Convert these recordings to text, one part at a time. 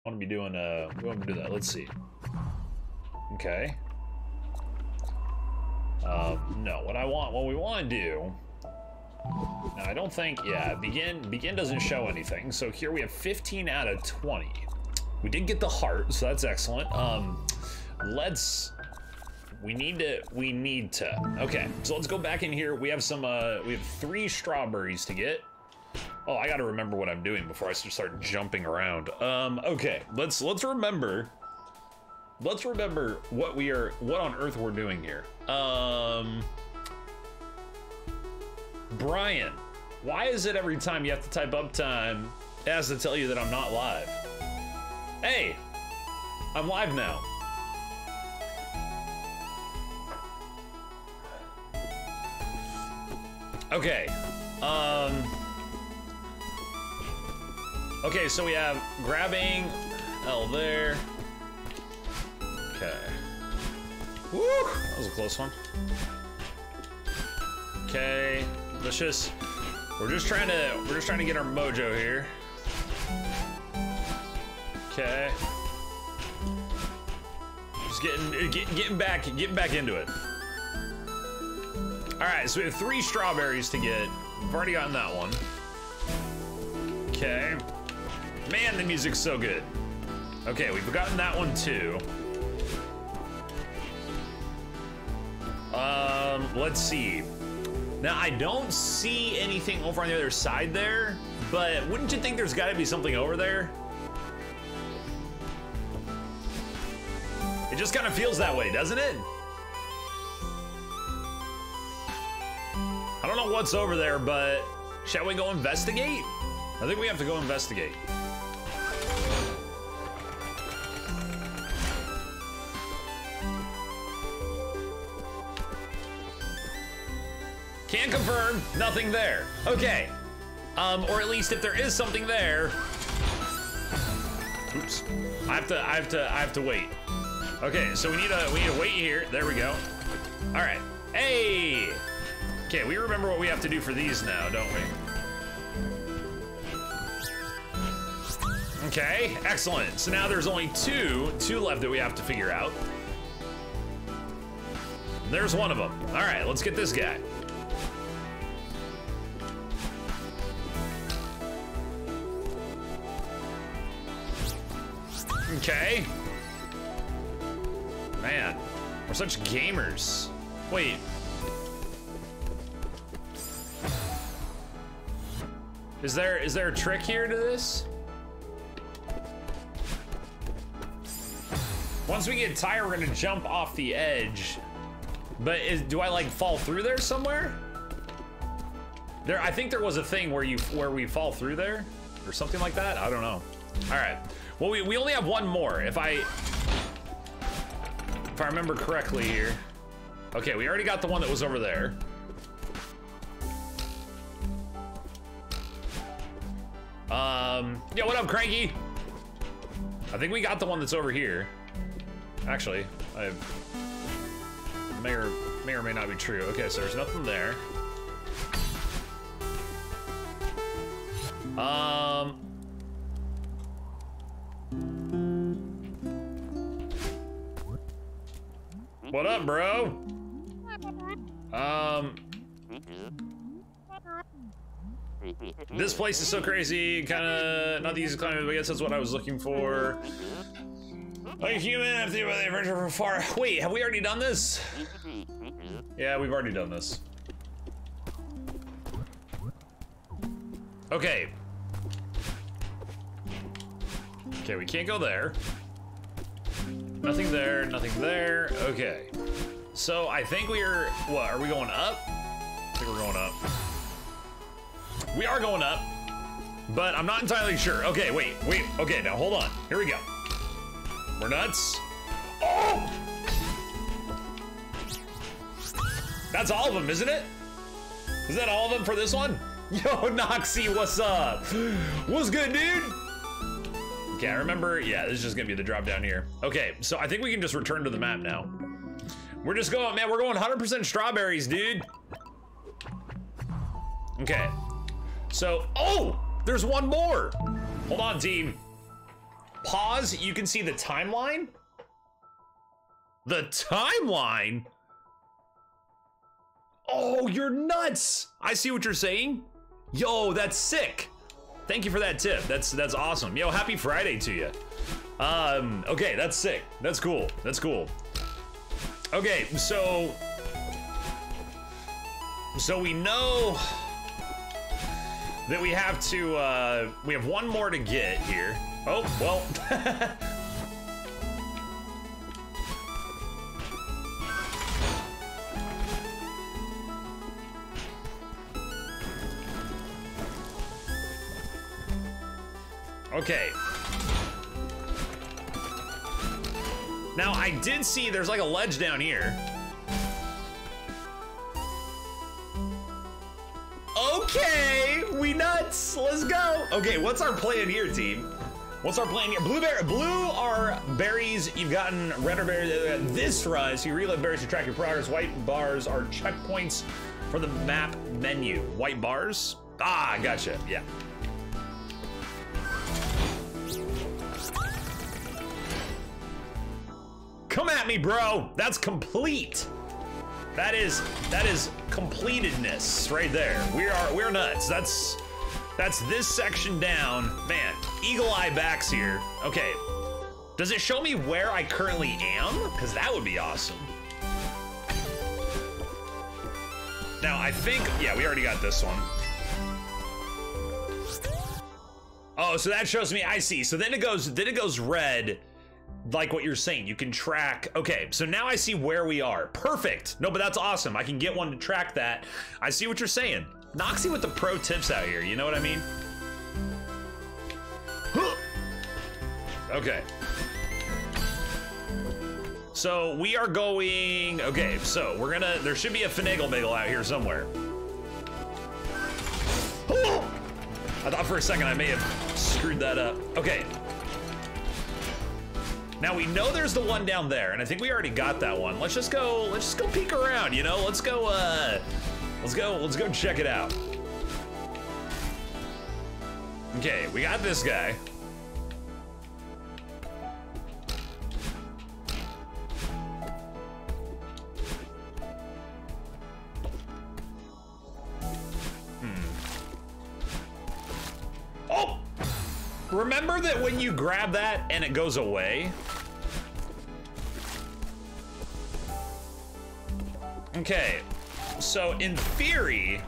want to be doing, we want to do that. Let's see. Okay. No, what we want to do. Now, I don't think, yeah, begin doesn't show anything. So here we have 15 out of 20. We did get the heart, so that's excellent. We need to, okay, so let's go back in here. We have some, we have 3 strawberries to get. Oh, I gotta remember what I'm doing before I start jumping around. Okay, let's remember what on earth we're doing here. Brian, why is it every time you have to type uptime, it has to tell you that I'm not live? Hey, I'm live now. Okay, okay, so we have grabbing L there. Okay. Woo! That was a close one. Okay, we're just trying to get our mojo here. Okay. Just getting back into it. All right, so we have 3 strawberries to get. We've already gotten that one. Okay. Man, the music's so good. Okay, we've gotten that one too. Let's see. Now, I don't see anything over on the other side there, but wouldn't you think there's gotta be something over there? It just kind of feels that way, doesn't it? I don't know what's over there, but shall we go investigate? I think we have to go investigate. Can't confirm, nothing there. Okay, or at least if there is something there. Oops, I have to wait. Okay, so we need to wait here. There we go. All right, hey. Okay, we remember what we have to do for these now, don't we? Okay, excellent. So now there's only two left that we have to figure out. There's one of them. All right, let's get this guy. Okay. Man, we're such gamers. Wait. Is there a trick here to this? Once we get tired, we're gonna jump off the edge. But do I like fall through there somewhere? I think there was a thing where we fall through there or something like that. I don't know. All right. Well, we only have one more. If I remember correctly here. Okay, we already got the one that was over there. Yeah, what up, Cranky? I think we got the one that's over here. Actually, may or may not be true. Okay, so there's nothing there. What up, bro? This place is so crazy, kinda not the easiest climate, but I guess that's what I was looking for. Like a human, I have to think about the adventure from far. Wait, have we already done this? Yeah, we've already done this. Okay. Okay, we can't go there. Nothing there, nothing there. Okay. So I think what, are we going up? I think we're going up. We are going up, but I'm not entirely sure. Okay, wait. Okay, now hold on. Here we go. We're nuts. Oh! That's all of them, isn't it? Is that all of them for this one? Yo, Noxy, what's up? What's good, dude? Okay, I remember, yeah, this is just gonna be the drop down here. Okay, so I think we can just return to the map now. We're just going, man, we're going 100% strawberries, dude. Okay. So, oh, there's one more. Hold on, team. Pause, you can see the timeline. The timeline? Oh, you're nuts. I see what you're saying. Yo, that's sick. Thank you for that tip. That's awesome. Yo, happy Friday to you. Okay, that's sick. That's cool. That's cool. Okay, so we know that we have to, we have one more to get here. Oh, well. Okay. Now, I did see there's like a ledge down here. Okay, we nuts. Let's go. Okay, what's our plan here, team? What's our plan here? Blue are berries you've gotten. Red are berries this run. So you reload berries to track your progress. White bars are checkpoints for the map menu. White bars? Ah, gotcha. Yeah. Come at me, bro. That's complete. That is completedness right there. We're nuts. That's this section down. Man, eagle eye backs here. Okay. Does it show me where I currently am? Because that would be awesome. Now I think, yeah, we already got this one. Oh, so that shows me, I see. So then it goes red. Like what you're saying, you can track. Okay, so now I see where we are. Perfect. No, but that's awesome. I can get one to track that. I see what you're saying. Noxie with the pro tips out here, you know what I mean? Okay. So we are going, okay, so we're gonna, there should be a finagle bagel out here somewhere. I thought for a second I may have screwed that up. Okay. Now we know there's the one down there, and I think we already got that one. Let's just go peek around, you know? Let's go check it out. Okay, we got this guy. Oh! Remember that when you grab that and it goes away? Okay, so in theory,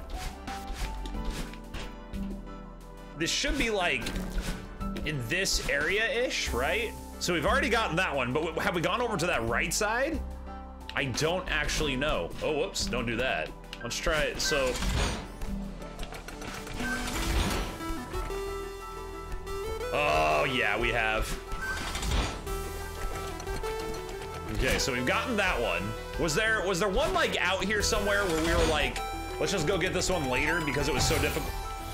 this should be like in this area-ish, right? So we've already gotten that one, but have we gone over to that right side? I don't actually know. Oh, whoops, don't do that. Let's try it, so. Oh, yeah, we have. Okay, so we've gotten that one. Was there one like out here somewhere where we were like, let's just go get this one later because it was so difficult?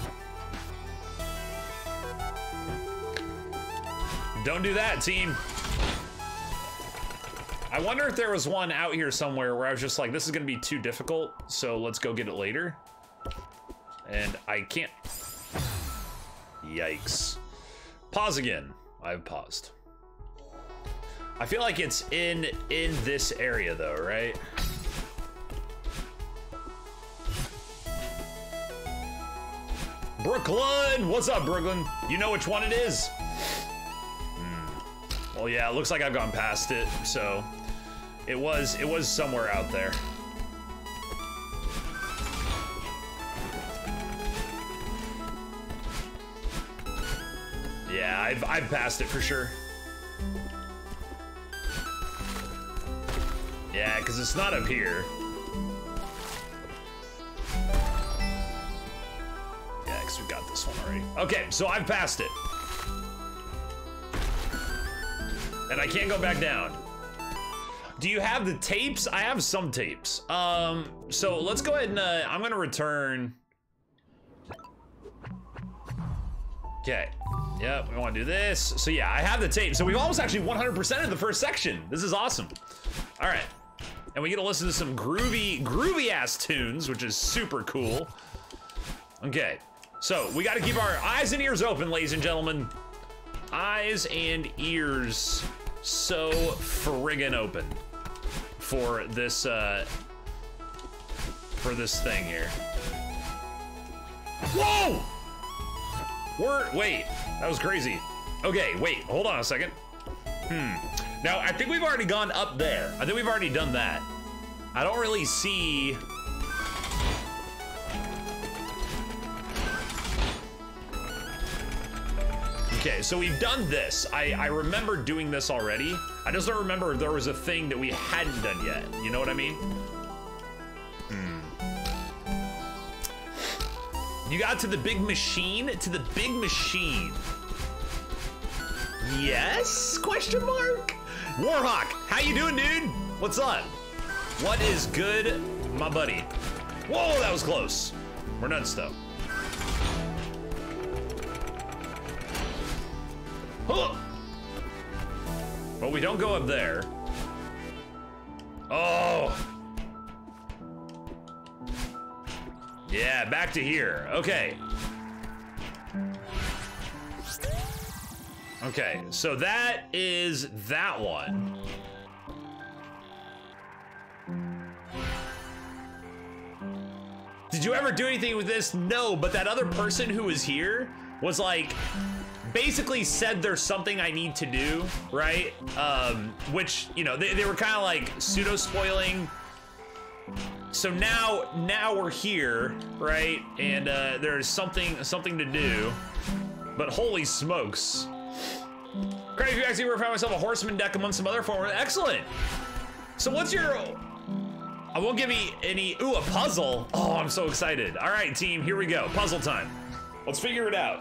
Don't do that, team. I wonder if there was one out here somewhere where I was just like, this is gonna be too difficult, so let's go get it later. And I can't. Yikes. Pause again. I've paused. I feel like it's in this area though, right? Brooklyn! What's up, Brooklyn? You know which one it is? Well, yeah, it looks like I've gone past it, so it was somewhere out there. Yeah, I've passed it for sure. Yeah, because it's not up here. Yeah, because we got this one already. Okay, so I've passed it. And I can't go back down. Do you have the tapes? I have some tapes. So let's go ahead and I'm gonna return. Okay. Yep, we want to do this. So yeah, I have the tape. So we've almost actually 100% of the first section. This is awesome. All right. And we get to listen to some groovy ass tunes, which is super cool. Okay. So we got to keep our eyes and ears open, ladies and gentlemen. eyes and ears so friggin' open for this thing here. Whoa! Wait, that was crazy. Okay, wait, hold on a second. Now, I think we've already gone up there. I think we've already done that. I don't really see... Okay, so we've done this. I remember doing this already. I just don't remember if there was a thing that we hadn't done yet. You know what I mean? You got to the big machine? To the big machine. Yes? Question mark? Warhawk, how you doing, dude? What's up? What is good, my buddy? Whoa, that was close. We're nuts, though. Huh. Well, we don't go up there. Oh. Yeah, back to here. Okay. Okay, so that is that one. Did you ever do anything with this? No, but that other person who was here was like, basically said there's something I need to do, right? Which, you know, they were kind of like pseudo-spoiling. So now we're here, right? And there's something to do. But holy smokes. Great, if you actually ever found myself a horseman deck among some other forms. Excellent. So what's your... I won't give me any... Ooh, a puzzle. Oh, I'm so excited. All right, team, here we go. Puzzle time. Let's figure it out.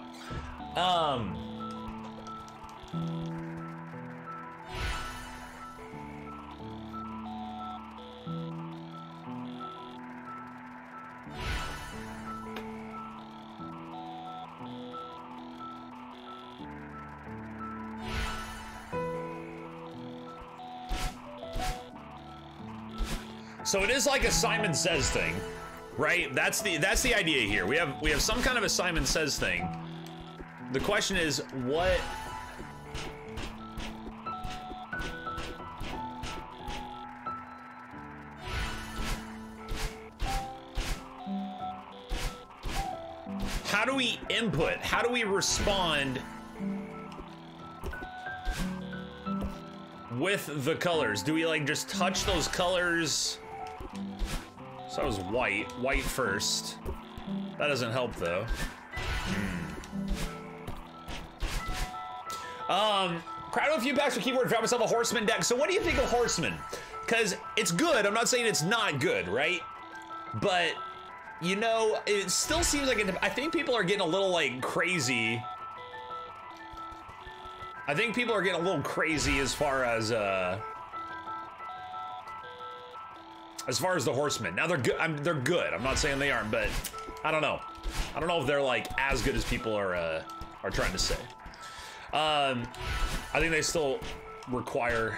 So it is like a Simon Says thing, right? That's the idea here. We have some kind of a Simon Says thing. The question is what? How do we input? How do we respond with the colors? Do we like just touch those colors? So that was white first. That doesn't help though. Crowd a few packs for keyboard, found myself a horseman deck. So what do you think of horseman? Because it's good. I'm not saying it's not good, right? But you know, it still seems like I think people are getting a little like crazy. I think people are getting a little crazy as far as the horsemen. Now they're good. They're good. I'm not saying they aren't, but I don't know. I don't know if they're like as good as people are trying to say. I think they still require.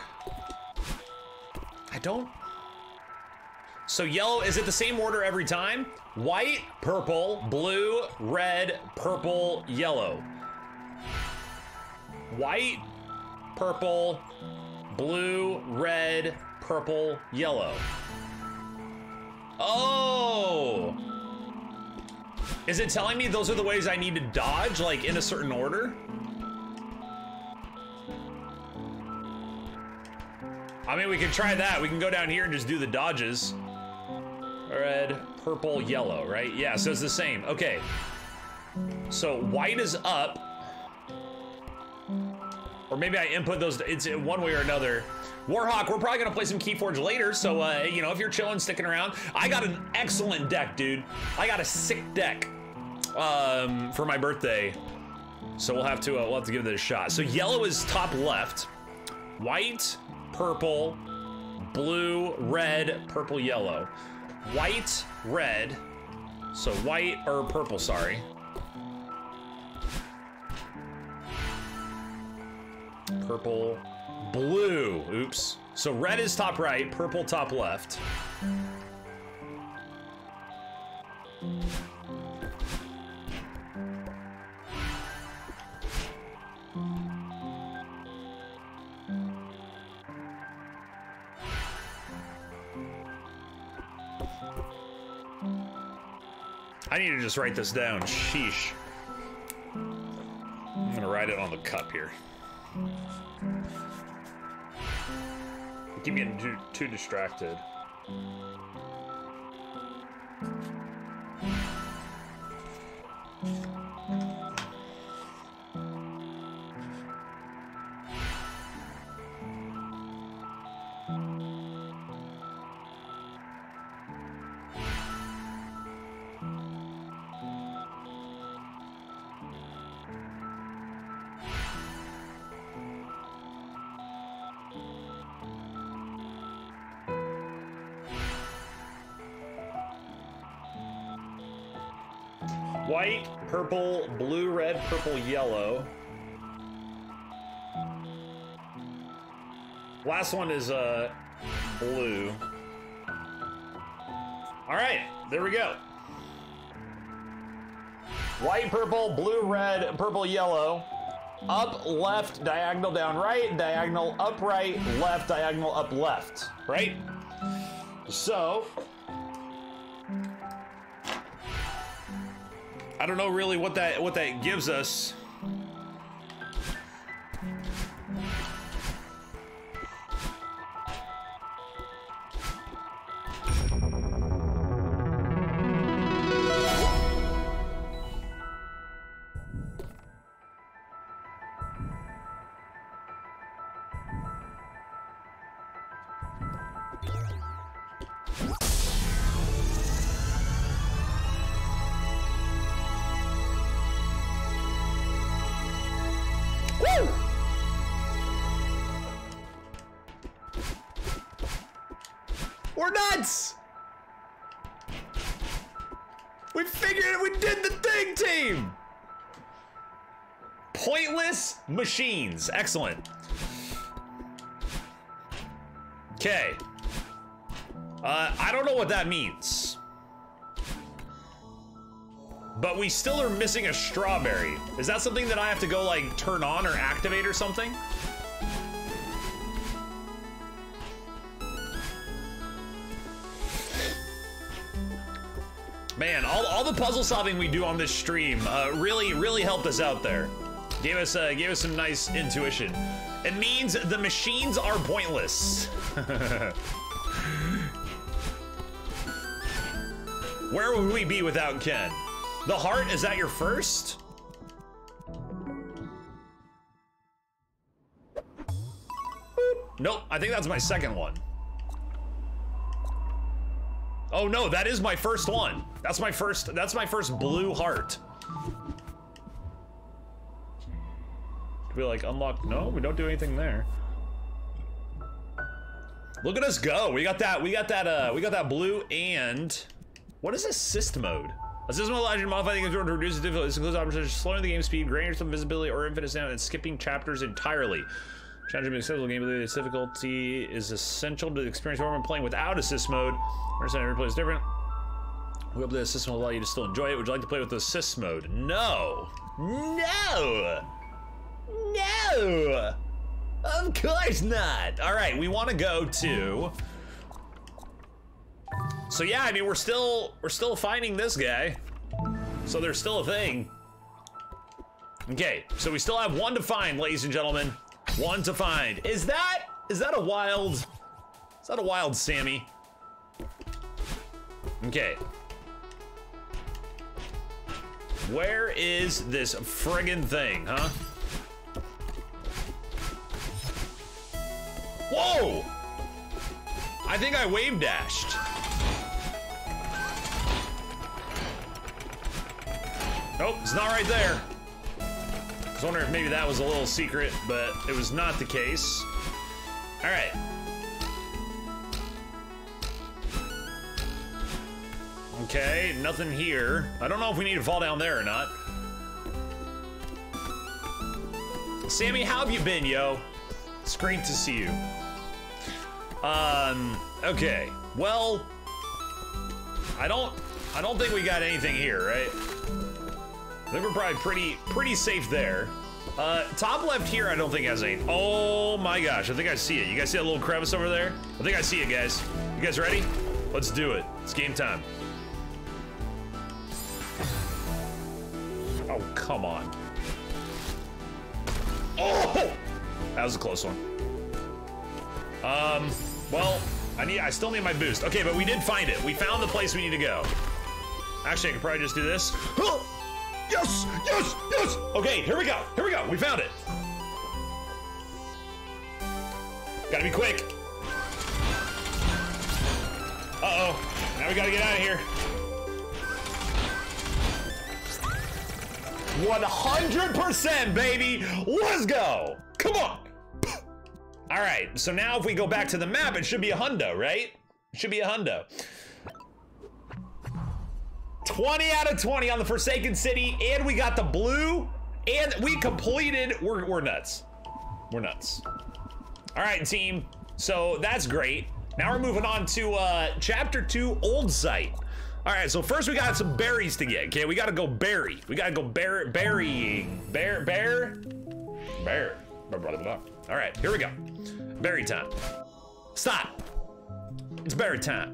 I don't. So yellow, is it the same order every time? White, purple, blue, red, purple, yellow. White, purple, blue, red, purple, yellow. Oh! Is it telling me those are the ways I need to dodge, like in a certain order? I mean, we can try that. We can go down here and just do the dodges. Red, purple, yellow, right? Yeah, so it's the same. Okay. So white is up. Or maybe I input those, it's one way or another. Warhawk, we're probably gonna play some Keyforge later, so you know, if you're chilling, sticking around. I got an excellent deck, dude. I got a sick deck for my birthday. So we'll have to give it a shot. So yellow is top left. White, purple, blue, red, purple, yellow. White, red. So white, or purple, sorry. Purple, blue, oops. So red is top right, purple top left. I need to just write this down. Sheesh. I'm gonna write it on the cup here. I keep getting too distracted. White, purple, blue, red, purple, yellow. Last one is blue. All right, there we go. White, purple, blue, red, purple, yellow. Up, left, diagonal, down, right, diagonal, up, right, left, diagonal, up, left. Right? So I don't know really what that gives us. We're nuts! We figured it, we did the thing, team! Pointless machines, excellent. Okay. I don't know what that means. But we still are missing a strawberry. Is that something that I have to go like turn on or activate or something? Man, all the puzzle solving we do on this stream really helped us out there. Gave us some nice intuition. It means the machines are pointless. Where would we be without Ken? The heart, is that your first? Nope, I think that's my second one. Oh no, that is my first one. That's my first blue heart. Do we like unlock? No, we don't do anything there. Look at us go. We got that blue and what is assist mode? Assist mode allows you to modify the game to reduce the difficulty. This includes options such as slowing the game speed, granting some visibility, or infinite sound, and skipping chapters entirely. Challenging accessible gameplay, this difficulty is essential to the experience when playing without assist mode. Understand every play is different. We hope the assist mode will allow you to still enjoy it. Would you like to play with the assist mode? No! No! No! Of course not! Alright, we want to go to... So yeah, I mean, we're still finding this guy. So there's still a thing. Okay, so we still have one to find, ladies and gentlemen. One to find. Is that a wild Sammy? Okay. Where is this friggin' thing, huh? Whoa! I think I wave dashed. Nope, it's not right there. I was wondering if maybe that was a little secret, but it was not the case. All right. Okay, nothing here. I don't know if we need to fall down there or not. Sammy, how have you been, yo? It's great to see you. Okay. Well, I don't think we got anything here, right? I think we're probably pretty safe there. Top left here, I don't think has any. Oh my gosh, I think I see it. You guys see that little crevice over there? I think I see it, guys. You guys ready? Let's do it. It's game time. come on. Oh! That was a close one. Well, I still need my boost. Okay, but we did find it. We found the place we need to go. Actually, I could probably just do this. Yes, yes, yes. Okay, here we go. Here we go. We found it. Gotta be quick. Uh-oh. Now we gotta get out of here. 100%, baby. Let's go. Come on. All right, so now if we go back to the map, it should be a hundo, right? It should be a hundo. 20 out of 20 on the Forsaken City, and we got the blue, and we completed. We're nuts. We're nuts. All right, team. So that's great. Now we're moving on to Chapter 2, Old Site. All right, so first we got some berries to get. Okay, we gotta go berry. We gotta go berrying. Bear. Blah, blah, blah. All right, here we go. Berry time. Stop. It's berry time.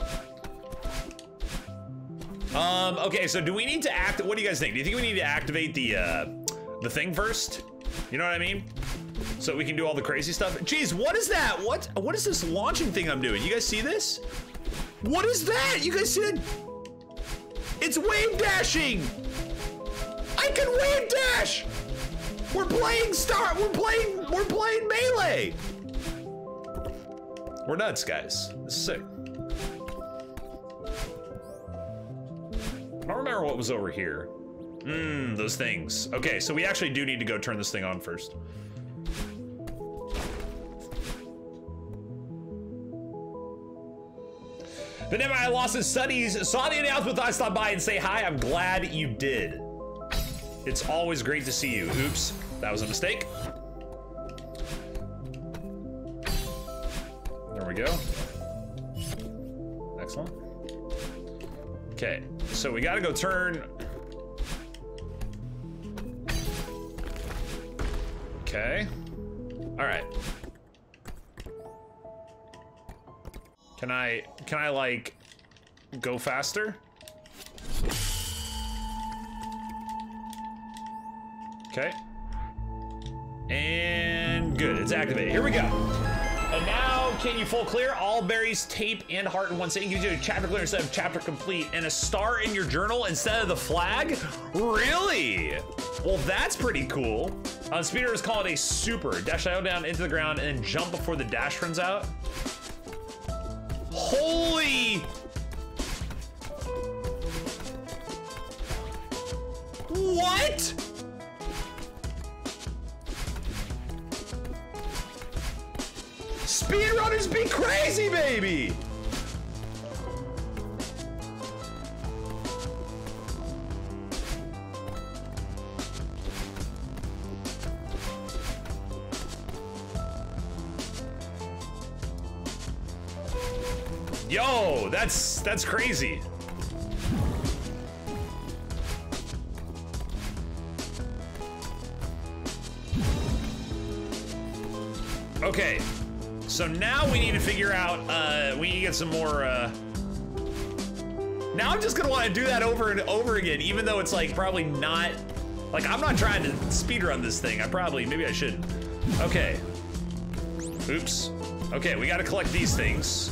Okay, so do we need to what do you guys think? Do you think we need to activate the thing first? You know what I mean? So we can do all the crazy stuff. Jeez, what is that? What is this launching thing I'm doing? You guys see this? What is that? You guys see it? It's wave dashing. I can wave dash. We're playing we're playing Melee. We're nuts, guys. This is sick. I don't remember what was over here. Those things. Okay, so we actually do need to go turn this thing on first. The Nebula lost his studies, saw the announcement, thought I'd stop by and say hi. I'm glad you did. It's always great to see you. Oops, that was a mistake. There we go. Excellent. Okay, so we gotta go turn. Okay. All right. Can I like go faster? Okay. And good, it's activated. Here we go. And now, can you full clear all berries, tape, and heart in one sitting? Gives you a chapter clear instead of chapter complete, and a star in your journal instead of the flag? Really? Well, that's pretty cool. Speedrunners call it a super. Dash IO down into the ground and then jump before the dash runs out. Holy! What? Speedrunners be crazy, baby! Yo, that's crazy. Okay, so now we need to figure out, we need to get some more, now I'm just gonna want to do that over and over again, even though it's like probably not, like I'm not trying to speedrun this thing. Maybe I shouldn't. Okay. Oops. Okay, we gotta collect these things.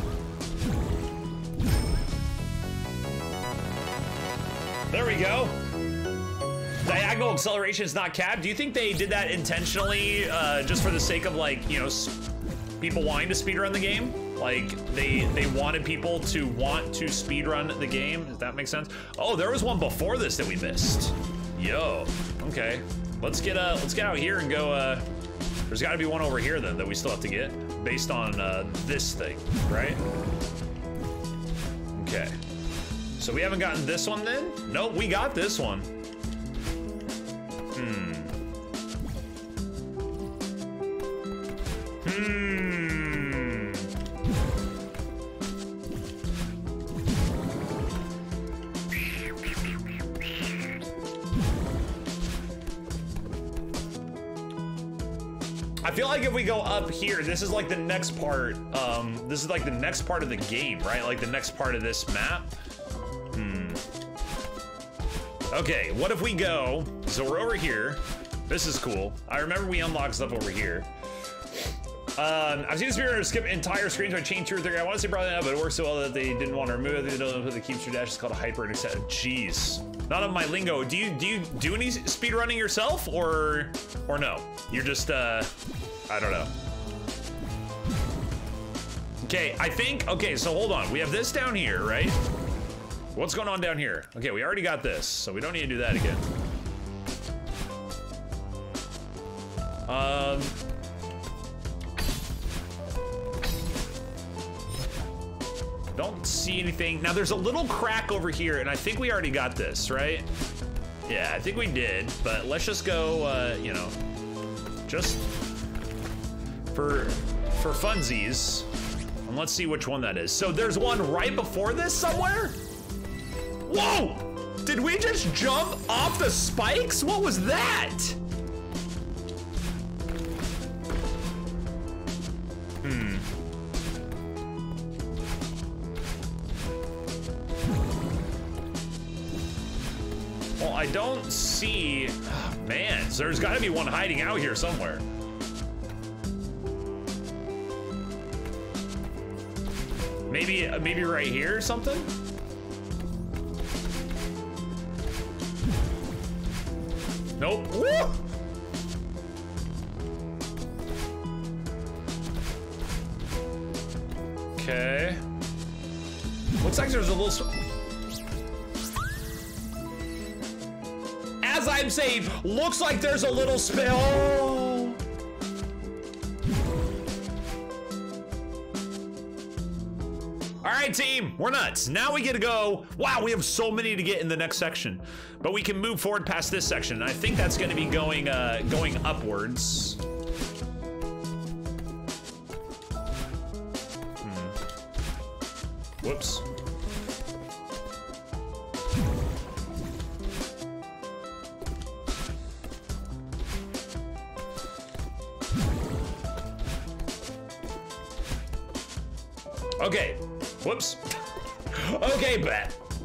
There we go. Diagonal acceleration is not capped. Do you think they did that intentionally, just for the sake of like, you know, people wanting to speedrun the game? Like they wanted people to want to speedrun the game. Does that make sense? Oh, there was one before this that we missed. Yo, okay. Let's get out here and go. There's got to be one over here then that we still have to get based on this thing, right? Okay. So we haven't gotten this one then? Nope, we got this one. I feel like if we go up here, this is like the next part. This is like the next part of the game, right? Like the next part of this map. Okay, what if we go? So we're over here. This is cool. I remember we unlocked stuff over here. I've seen Speedrunners skip entire screens by chain 2 or 3. I want to say probably not, but it works so well that they didn't want to remove it. They don't know who the keeps dash is called a hyper intercept. Jeez, not on my lingo. Do you do any speedrunning yourself or no? You're just I don't know. Okay, I think. Okay, so hold on. We have this down here, right? What's going on down here? Okay, we already got this, so we don't need to do that again. Don't see anything. Now there's a little crack over here, and I think we already got this, right? Yeah, I think we did, but let's just go, you know, just for funsies, and let's see which one that is. So there's one right before this somewhere? Whoa! Did we just jump off the spikes? What was that? Well, I don't see, oh, man, so there's gotta be one hiding out here somewhere. Maybe right here or something? Nope. Woo! Okay. Looks like there's a little... As I'm saying, looks like there's a little spill. All right, team, we're nuts. Now we get to go. Wow, we have so many to get in the next section, but we can move forward past this section. And I think that's going to be going upwards. Whoops. Okay, whoops. Okay, bet.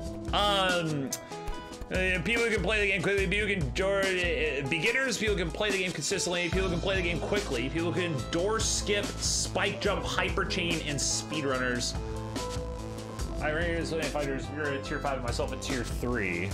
People who can play the game quickly, people who can beginners, people who can play the game consistently, people who can play the game quickly, people who can door skip, spike jump, hyper chain, and speedrunners. I ran into fighters. You're a tier 5 and myself a tier 3.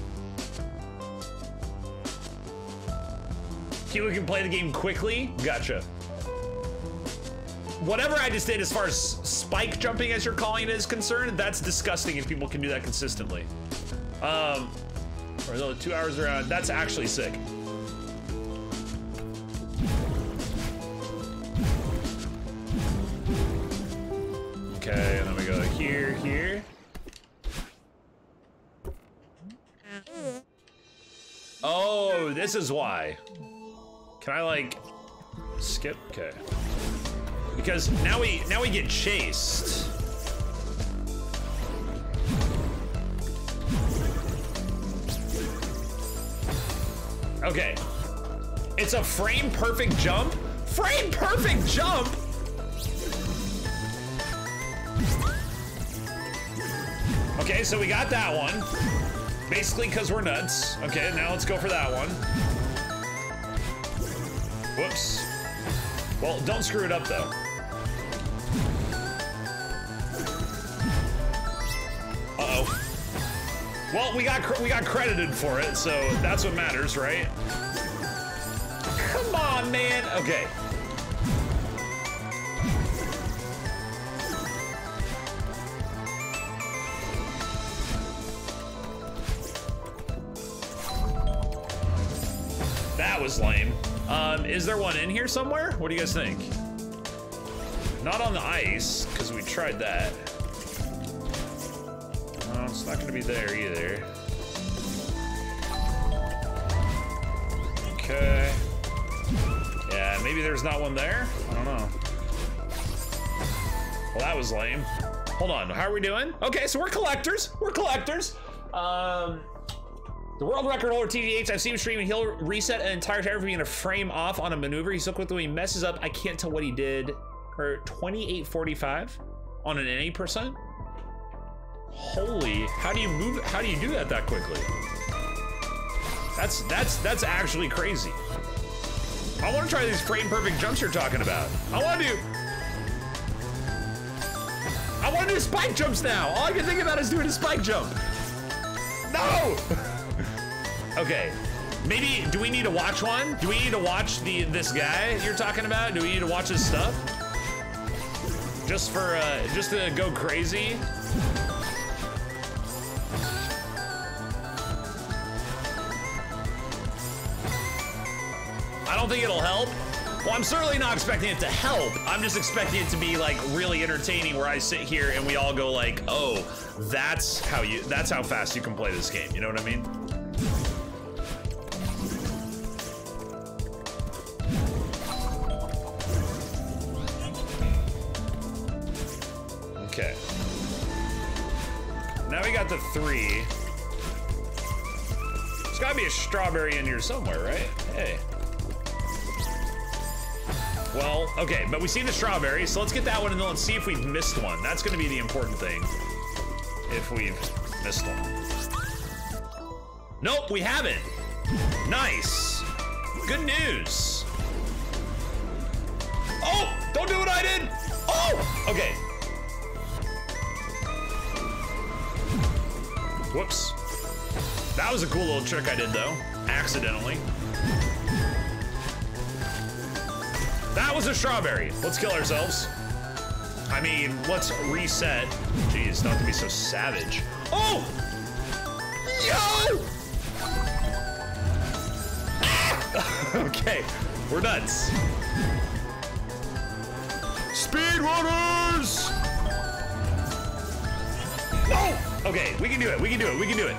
People who can play the game quickly, gotcha. Whatever I just did as far as spike jumping, as you're calling it, is concerned, that's disgusting if people can do that consistently. Or another 2 hours around, that's actually sick. Okay, and then we go here, here. Oh, this is why. Can I like skip? Okay. Because now we get chased. Okay. It's a frame perfect jump? Frame perfect jump? Okay, so we got that one. Basically because we're nuts. Okay, now let's go for that one. Whoops. Well, don't screw it up though. Uh-oh. Well, we got credited for it, so that's what matters, right? Come on, man. Okay. That was lame. Is there one in here somewhere? What do you guys think? Not on the ice, because we tried that. It's not gonna be there either. Okay. Yeah, maybe there's not one there? I don't know. Well, that was lame. Hold on, how are we doing? Okay, so we're collectors. We're collectors. The world record holder TGH, I've seen him stream and he'll reset an entire tire for being a frame off on a maneuver. He's so quick when he messes up, I can't tell what he did. Or 2845 on an any percent? Holy, how do you move? How do you do that quickly? That's actually crazy. I want to try these frame perfect jumps you're talking about. I want to do spike jumps now. All I can think about is doing a spike jump. No! Okay. Maybe, do we need to watch one? Do we need to watch this guy you're talking about? Do we need to watch his stuff? Just to go crazy? I don't think it'll help. Well, I'm certainly not expecting it to help. I'm just expecting it to be like really entertaining where I sit here and we all go like, oh, that's how fast you can play this game. You know what I mean? Okay. Now we got the 3. There's gotta be a strawberry in here somewhere, right? Hey. Well, okay, but we've seen the strawberry, so let's get that one and then let's see if we've missed one. That's gonna be the important thing. If we've missed one. Nope, we haven't. Nice. Good news. Oh, don't do what I did. Oh, okay. Whoops. That was a cool little trick I did though, accidentally. That was a strawberry. Let's kill ourselves. I mean, let's reset. Jeez, not to be so savage. Oh! Yo! Ah! Okay, we're nuts. Speedrunners! No! Okay, we can do it, we can do it, we can do it.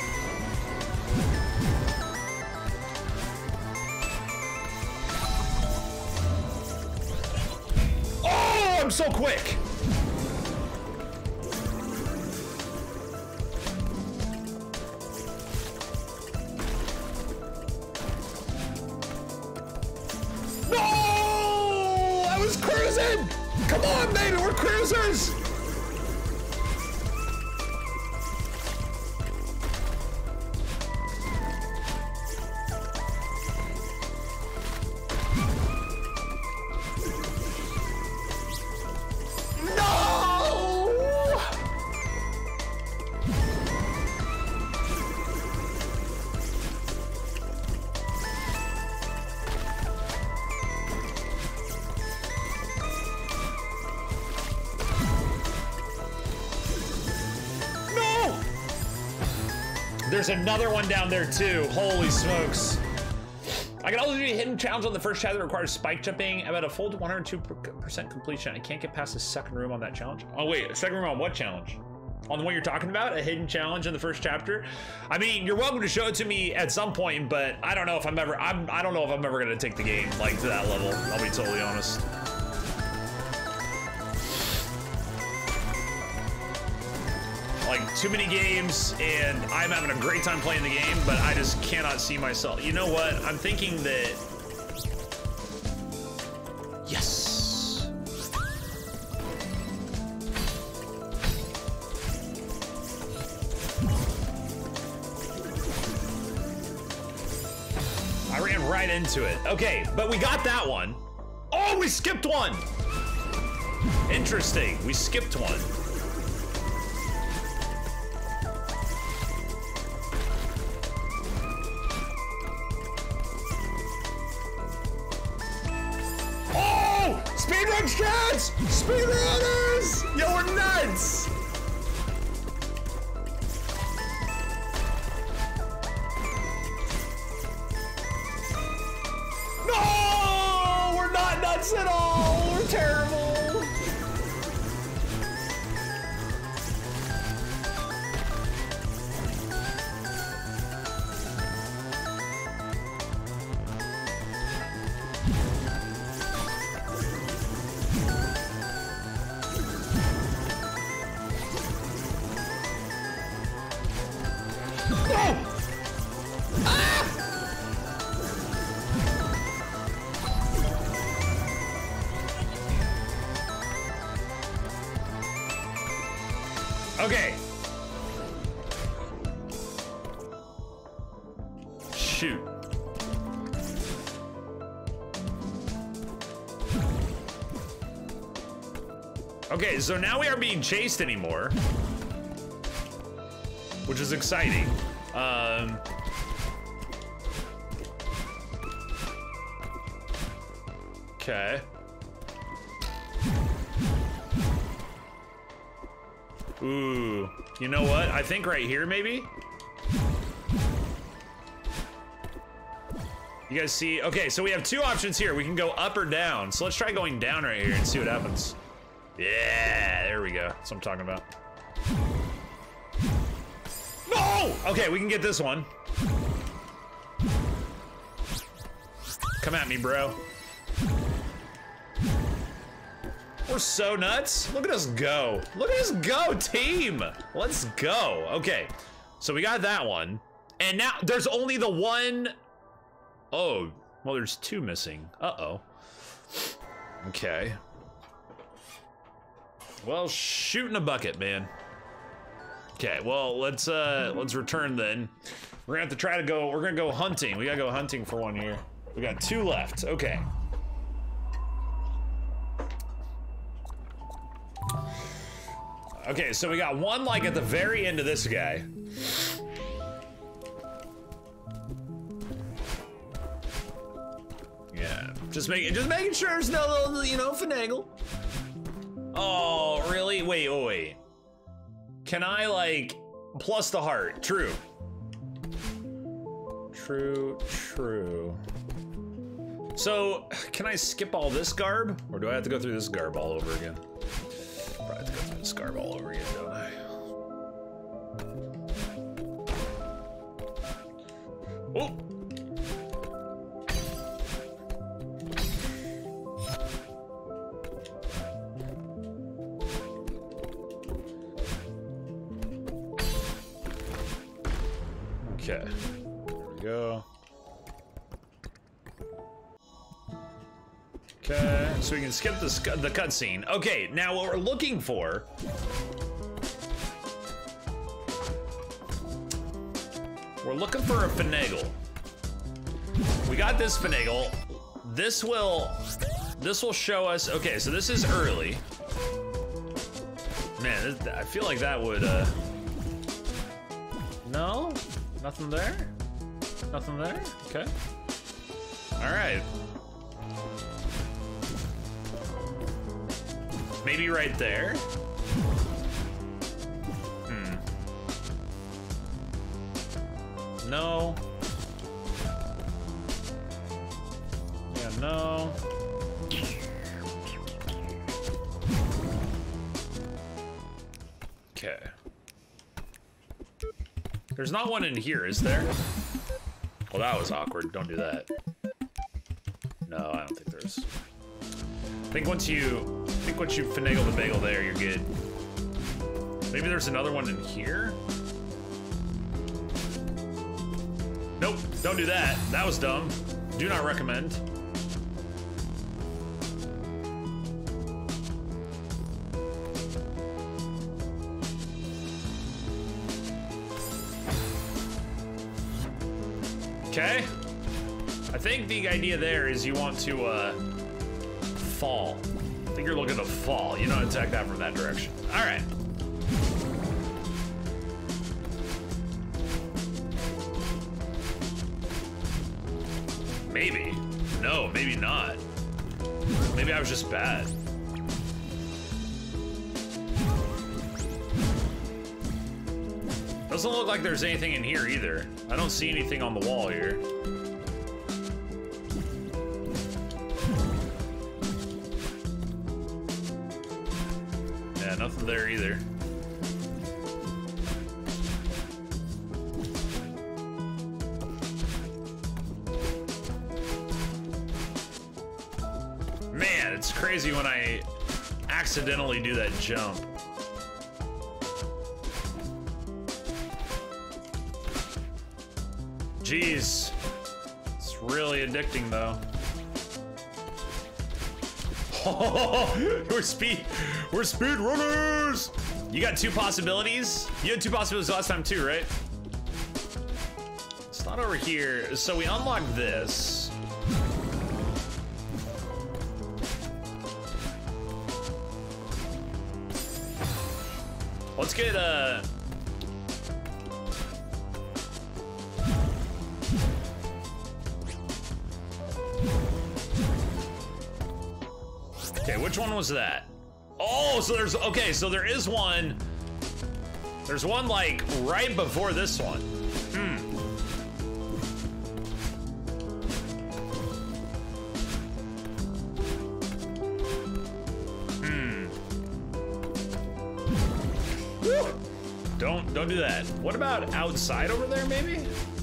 Oh, I'm so quick. No! I was cruising! Come on, baby, we're cruisers! There's another one down there too. Holy smokes. I can also do a hidden challenge on the first chapter that requires spike jumping. I'm at a full 102% completion. I can't get past the second room on that challenge. Oh wait, second room on what challenge? On the one you're talking about? A hidden challenge in the first chapter? I mean, you're welcome to show it to me at some point, but I don't know if I don't know if I'm ever gonna take the game like to that level. I'll be totally honest. Like, too many games, and I'm having a great time playing the game, but I just cannot see myself. You know what? I'm thinking that... Yes! I ran right into it. Okay, but we got that one. Oh, we skipped one! Interesting, we skipped one. Speedrun strats! Speedrunners! Yo, we're nuts! No! We're not nuts at all! We're terrible! Okay. Shoot. Okay, so now we aren't being chased anymore, which is exciting. Okay. Ooh, you know what? I think right here, maybe? You guys see? Okay, so we have two options here. We can go up or down. So let's try going down right here and see what happens. Yeah, there we go. That's what I'm talking about. No! Okay, we can get this one. Come at me, bro. We're so nuts. Look at us go. Look at us go, team. Let's go. Okay, so we got that one. And now there's only the one. Oh, well, there's two missing. Uh-oh. Okay. Well, shoot in a bucket, man. Okay, well, let's return then. We're gonna have to try to go, we're gonna go hunting. We gotta go hunting for one here. We got two left, okay. Okay, so we got one like at the very end of this guy. Yeah, just making sure there's no little, you know, finagle. Oh, really? Wait. Can I, like, plus the heart? True. True. So, can I skip all this garb? Or do I have to go through this garb all over again? Probably have to go through this garb all over again, don't I? Oh! Okay, there we go. Okay, so we can skip the cutscene. Okay, now what we're looking for. We're looking for a finagle. We got this finagle. This will show us. Okay, so this is early. Man, I feel like that would. No. Nothing there? Nothing there? Okay. All right. Maybe right there? No. Yeah, no. Okay. There's not one in here, is there? Well, that was awkward. Don't do that. No, I don't think there's. I think once you finagle the bagel there, you're good. Maybe there's another one in here? Nope, don't do that. That was dumb. Do not recommend. Okay. I think the idea there is you want to fall. I think you're looking to fall. You don't attack that from that direction. All right. Maybe. No, maybe not. Maybe I was just bad. Doesn't look like there's anything in here either. I don't see anything on the wall here. Yeah, nothing there either. Man, it's crazy when I accidentally do that jump. Jeez, it's really addicting though. Oh, we're speed runners. You got two possibilities. You had two possibilities last time too, right? It's not over here. So we unlock this. Let's get okay, which one was that? Oh, so there's, okay, so there is one. There's one like right before this one. Don't do that. What about outside over there, maybe?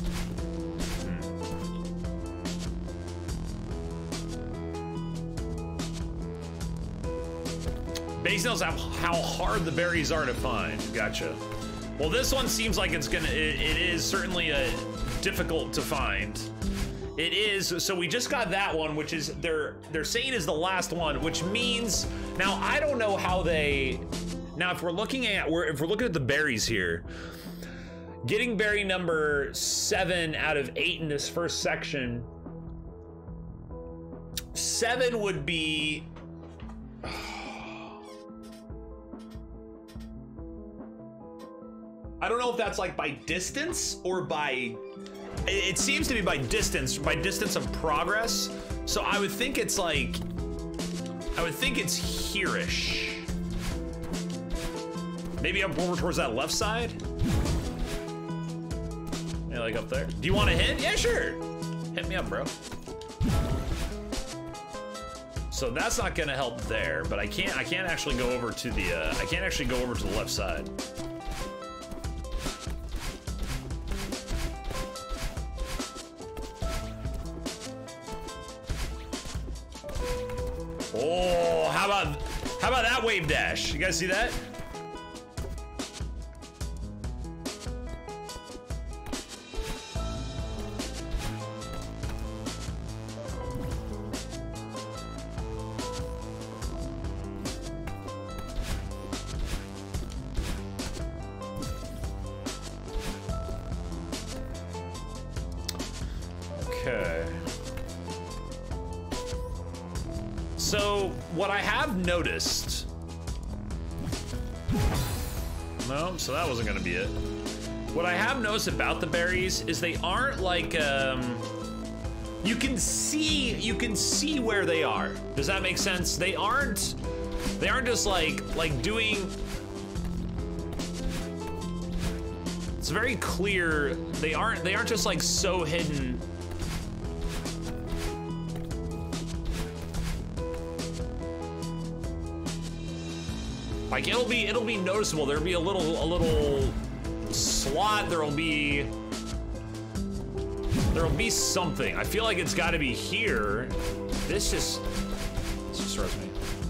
Base knows how hard the berries are to find. Gotcha. Well, this one seems like it's gonna. It is certainly difficult to find. It is. So we just got that one, which is they're saying is the last one, which means now I don't know how they. Now, if we're looking at the berries here, getting berry number 7 out of 8 in this first section, 7 would be. I don't know if that's like by distance or by. It seems to be by distance of progress. So I would think it's like. I would think it's here-ish. Maybe up over towards that left side? Yeah, like up there. Do you want a hint? Yeah, sure. Hit me up, bro. So that's not gonna help there, but I can't actually go over to the left side. Oh, how about that wave dash? You guys see that? Okay. So, what I have noticed... No, so that wasn't gonna be it. What I have noticed about the berries is they aren't like, you can see where they are. Does that make sense? They aren't just like doing... It's very clear, they aren't just like so hidden. Like it'll be noticeable. There'll be a little slot. There'll be something. I feel like it's got to be here. This just throws me.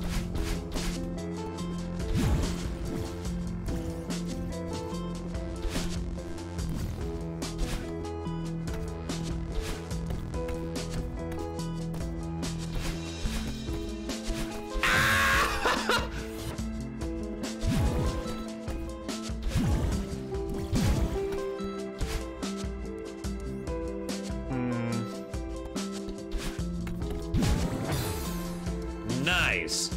Nice.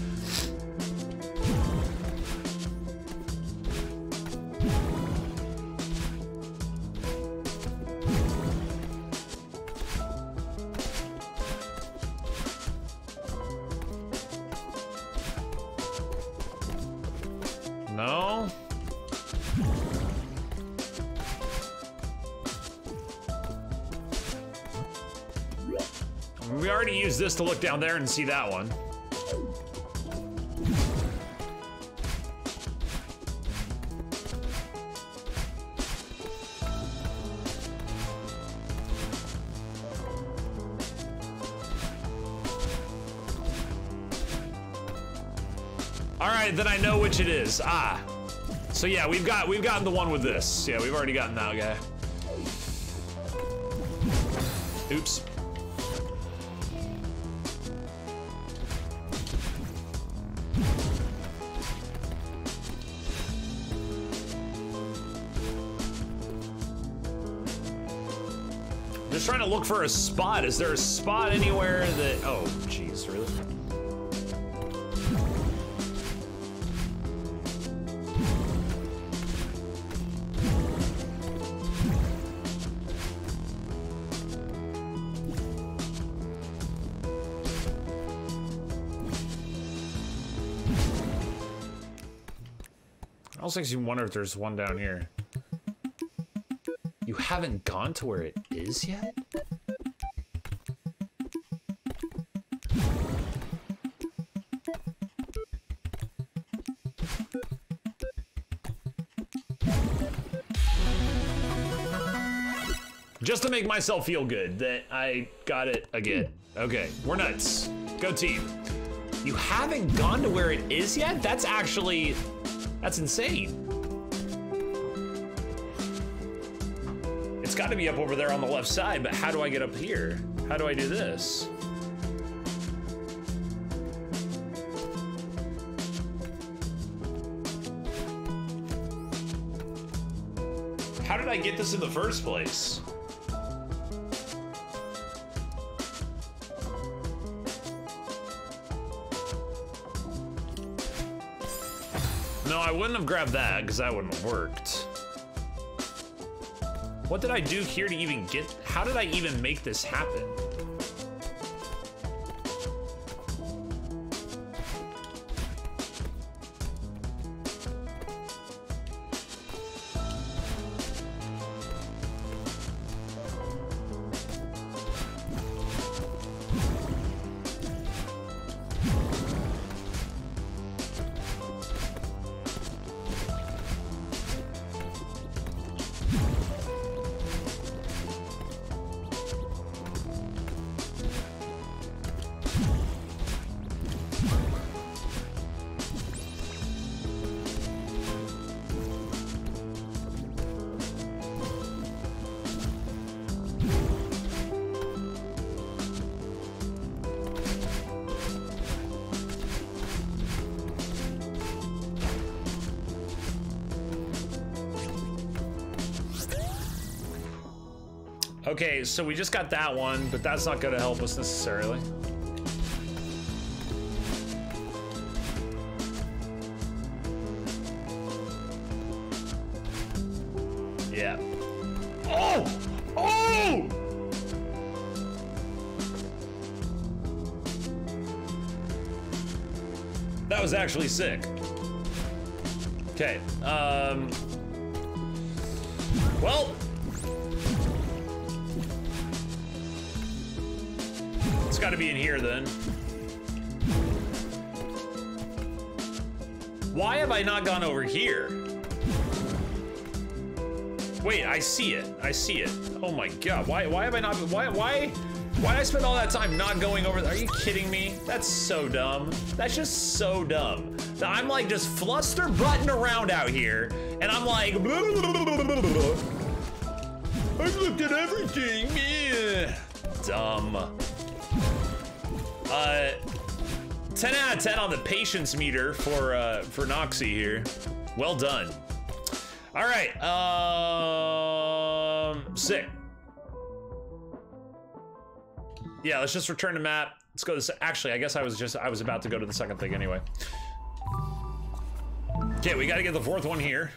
No. We already used this to look down there and see that one. All right, then I know which it is. Ah, so yeah, we've gotten the one with this. Yeah, we've already gotten that guy. Oops. Just trying to look for a spot. Is there a spot anywhere that? Oh, jeez, really? I also makes you wonder if there's one down here. You haven't gone to where it is yet? Just to make myself feel good that I got it again. Okay, we're nuts. Go team. You haven't gone to where it is yet? That's actually, that's insane. It's gotta be up over there on the left side, but how do I get up here? How do I do this? How did I get this in the first place? No, I wouldn't have grabbed that because that wouldn't have worked. What did I do here to even get, how did I even make this happen? Okay, so we just got that one, but that's not gonna help us necessarily. Yeah. Oh! Oh! That was actually sick. Okay, well, it's got to be in here then. Why have I not gone over here? Wait, I see it. I see it. Oh my god. Why have I not, why did I spend all that time not going over there? Are you kidding me? That's so dumb. That's just so dumb. I'm like just fluster button around out here, and I'm like, I've looked at everything. Yeah. Dumb. 10 out of 10 on the patience meter for Noxie here. Well done. All right, sick. Yeah, let's just return to map. Let's go to actually, I guess I was about to go to the second thing anyway. Okay, we gotta get the fourth one here.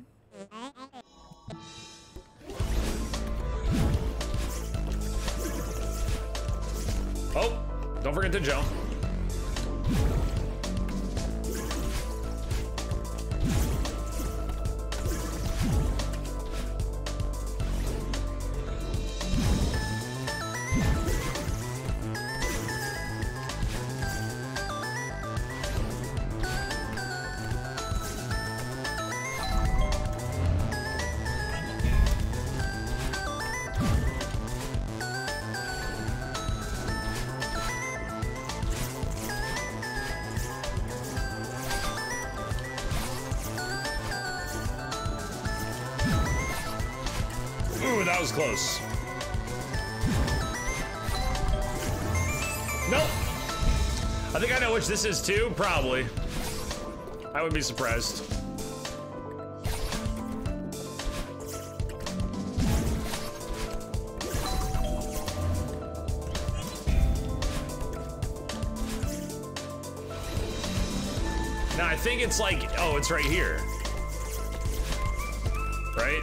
Oh, don't forget to jump. Ooh, that was close. Nope. I think I know which this is too, probably. I would be surprised. Now I think it's like, oh, it's right here. Right?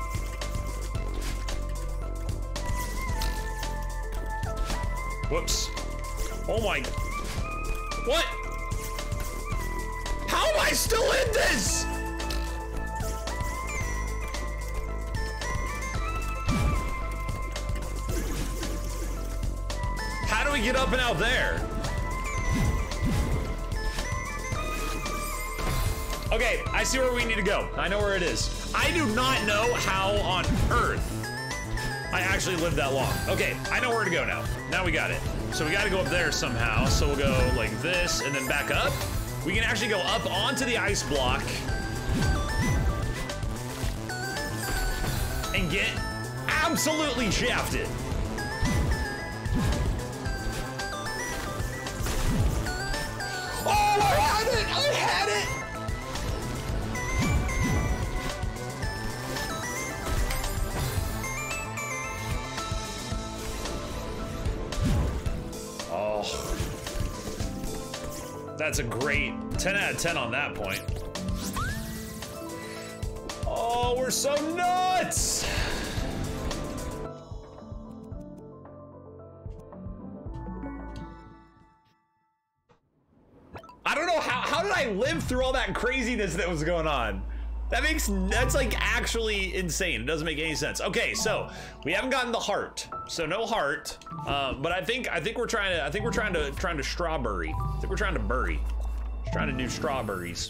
Whoops. Oh my. What? How am I still in this? we get up and out there? Okay, I see where we need to go. I know where it is. I do not know how on earth I actually lived that long. Okay, I know where to go now. Now we got it. So we gotta go up there somehow. So we'll go like this and then back up. We can actually go up onto the ice block and get absolutely shafted. Oh, I had it! I had it! Oh. That's a great 10 out of 10 on that point. Oh, we're so nuts! I don't know how did I live through all that craziness that was going on? That's like actually insane. It doesn't make any sense. Okay, so we haven't gotten the heart, so no heart. But I think we're trying to strawberry. I think we're trying to bury. Just trying to do strawberries.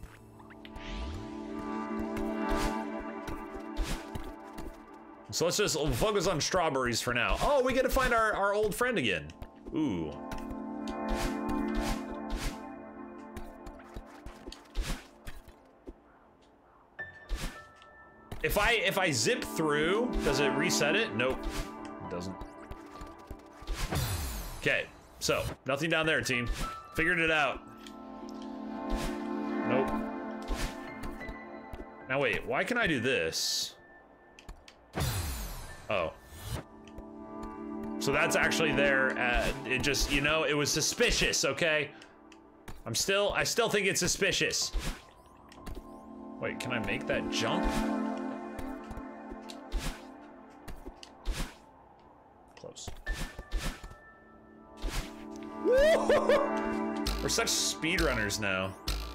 So let's just focus on strawberries for now. Oh, we get to find our old friend again. Ooh. If I zip through, does it reset it? Nope, it doesn't. Okay, so nothing down there, team. Figured it out. Nope. Now wait, why can I do this? Oh. So that's actually there. It just, you know, it was suspicious, okay? I still think it's suspicious. Wait, can I make that jump? Close. We're such speedrunners now.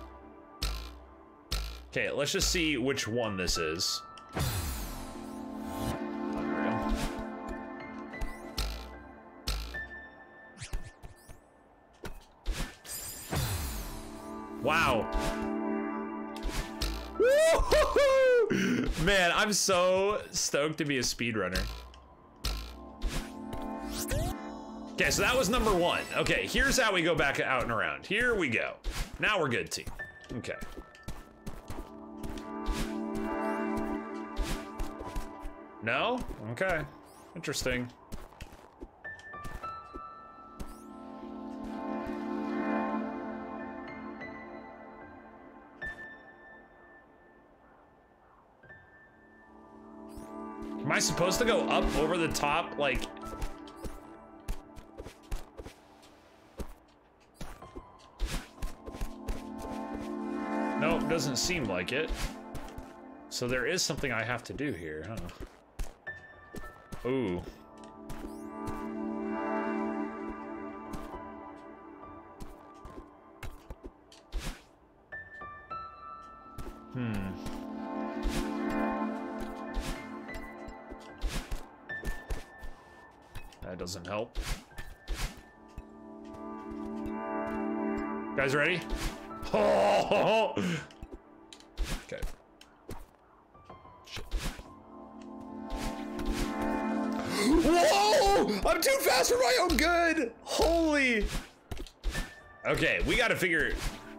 Okay, let's just see which one this is. Unreal. Wow. Man, I'm so stoked to be a speedrunner. Okay, so that was number one. Okay, here's how we go back out and around. Here we go. Now we're good, team. Okay. No? Okay. Interesting. Am I supposed to go up over the top, like... Nope, doesn't seem like it. So there is something I have to do here, huh? Ooh. That doesn't help. Guys ready? Oh! Okay. Shit. Whoa! I'm too fast for my own good! Holy! Okay, we gotta figure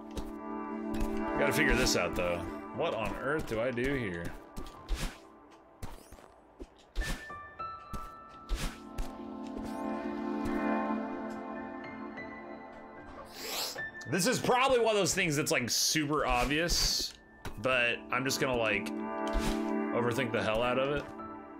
this out though. What on earth do I do here? This is probably one of those things that's like super obvious, but I'm just gonna like overthink the hell out of it.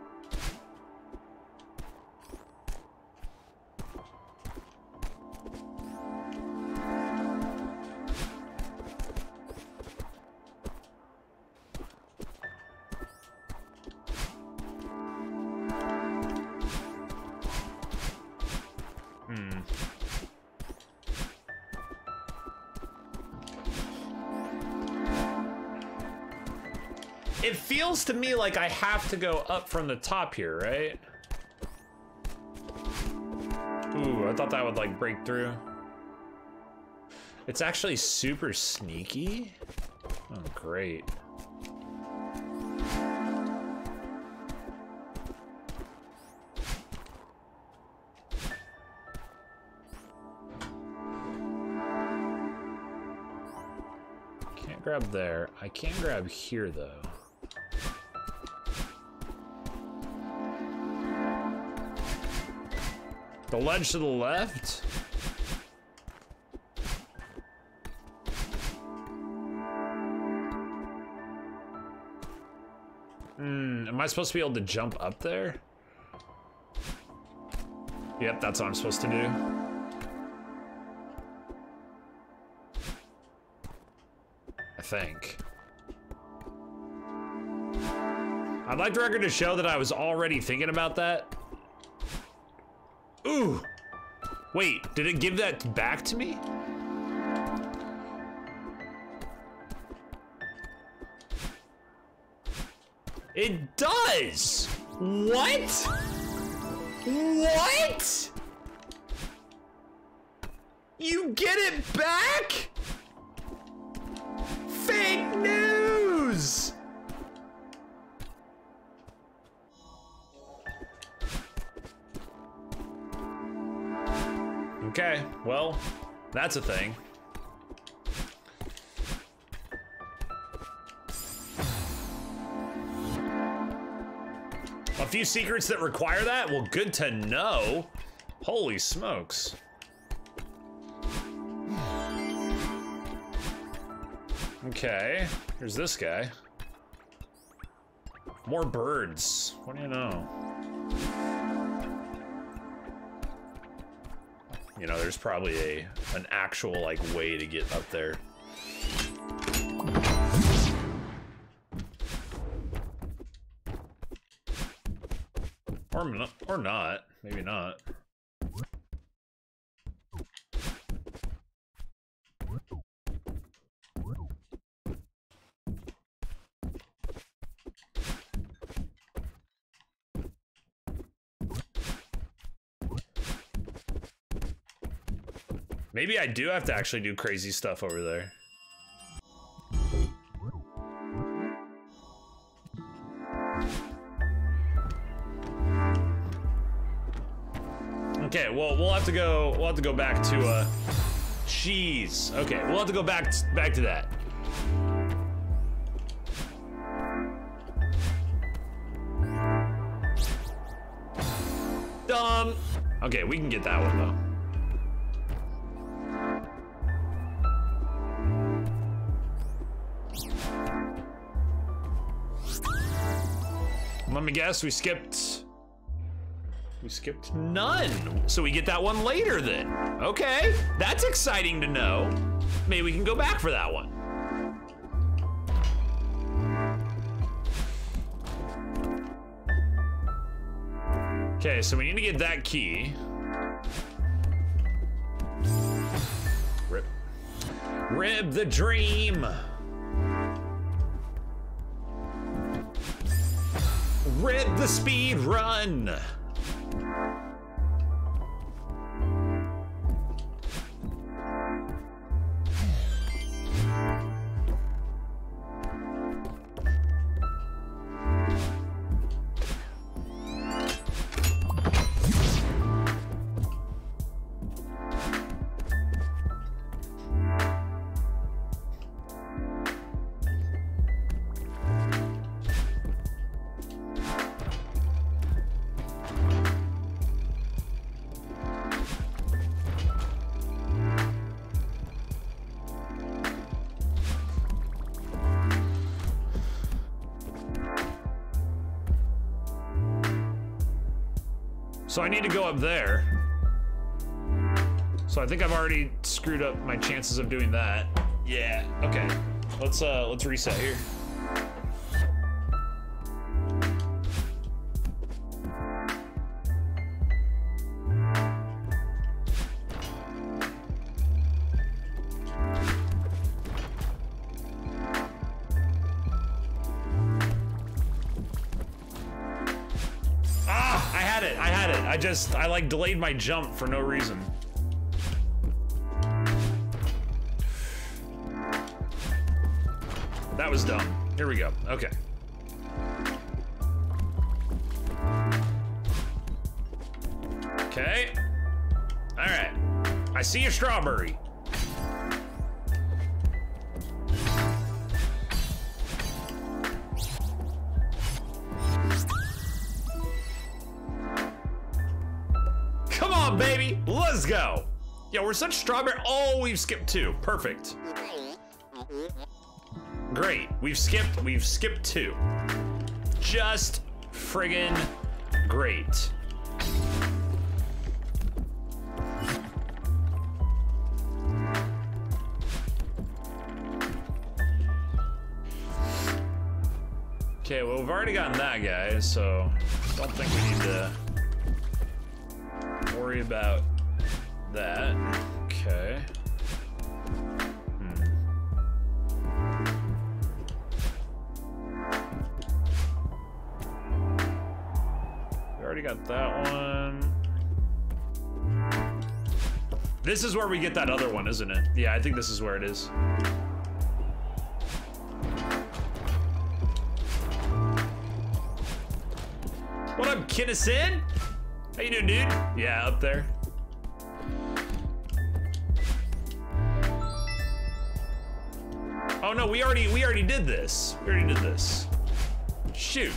It feels to me like I have to go up from the top here, right? Ooh, I thought that would like break through. It's actually super sneaky. Oh, great. Can't grab there. I can grab here though. The ledge to the left? Am I supposed to be able to jump up there? Yep, that's what I'm supposed to do. I think. I'd like the record to show that I was already thinking about that. Ooh! Wait, did it give that back to me? It does! What? What? You get it back? Fake news! Okay, well, that's a thing. A few secrets that require that? Well, good to know. Holy smokes. Okay, here's this guy. More birds. What do you know? You know, there's probably an actual like way to get up there. Or not. Maybe not. Maybe I do have to actually do crazy stuff over there. Okay, well, we'll have to go back to jeez. Okay, we'll have to go back to that. Dumb. Okay, we can get that one though. Let me guess, we skipped none. So we get that one later then. Okay, that's exciting to know. Maybe we can go back for that one. Okay, so we need to get that key. Rib the dream. Rib the speed run. So I need to go up there. So I think I've already screwed up my chances of doing that. Yeah, okay. Let's reset here. I had it. I like delayed my jump for no reason. That was dumb. Here we go. Okay. Okay. All right. I see a strawberry. Come on, baby. Let's go. Yeah, we're such strawberry. Oh, we've skipped 2. Perfect. Great. We've skipped 2. Just friggin' great. Okay, well, we've already gotten that guy, so don't think we need to worry about that. Okay. We already got that one. This is where we get that other one, isn't it? Yeah, I think this is where it is. What up, Kinnison? How you doing, dude? Yeah, up there. Oh no, we already did this. We already did this. Shoot.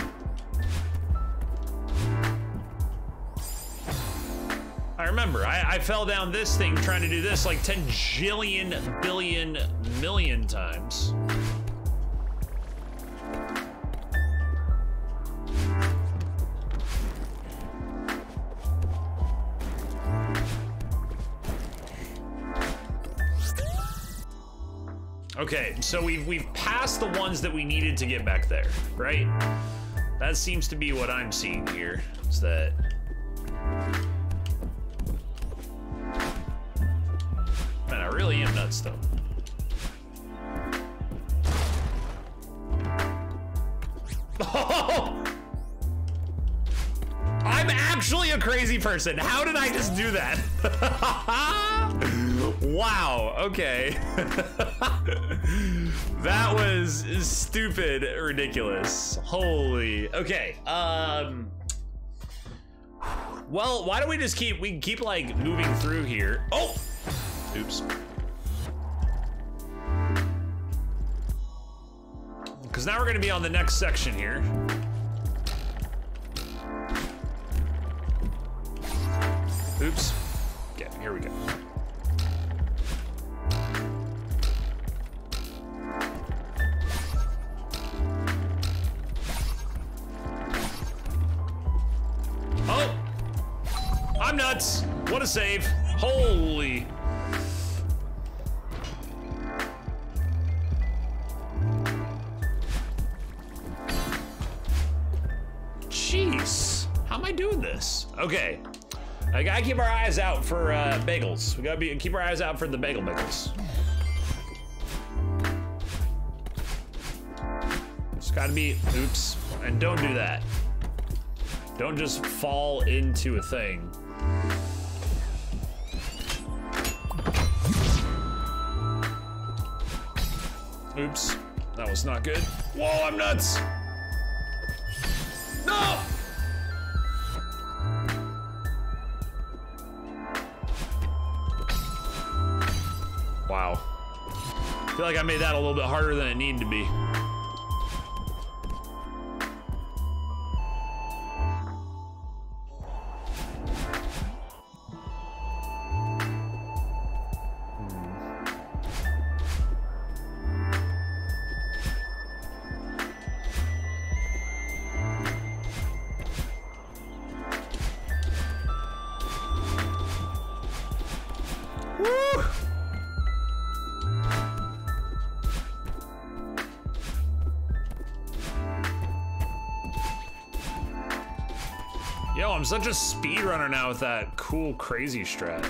I remember, I fell down this thing trying to do this like 10 jillion billion million times. Okay, so we've passed the ones that we needed to get back there, right? That seems to be what I'm seeing here, is that... Man, I really am nuts, though. Oh! I'm actually a crazy person. How did I just do that? Wow, okay. That was stupid ridiculous. Holy. Okay, well, why don't we just keep like moving through here. Oh! Oops. Because now we're gonna be on the next section here. Oops. Okay, here we go. Oh! I'm nuts! What a save. Holy. Jeez. How am I doing this? Okay. I gotta keep our eyes out for bagels. We gotta keep our eyes out for the bagels. It's gotta be, oops, and don't do that. Don't just fall into a thing. Oops, that was not good. Whoa, I'm nuts! No! Wow. I feel like I made that a little bit harder than it needed to be. Woo! Yo, I'm such a speedrunner now with that cool, crazy strat.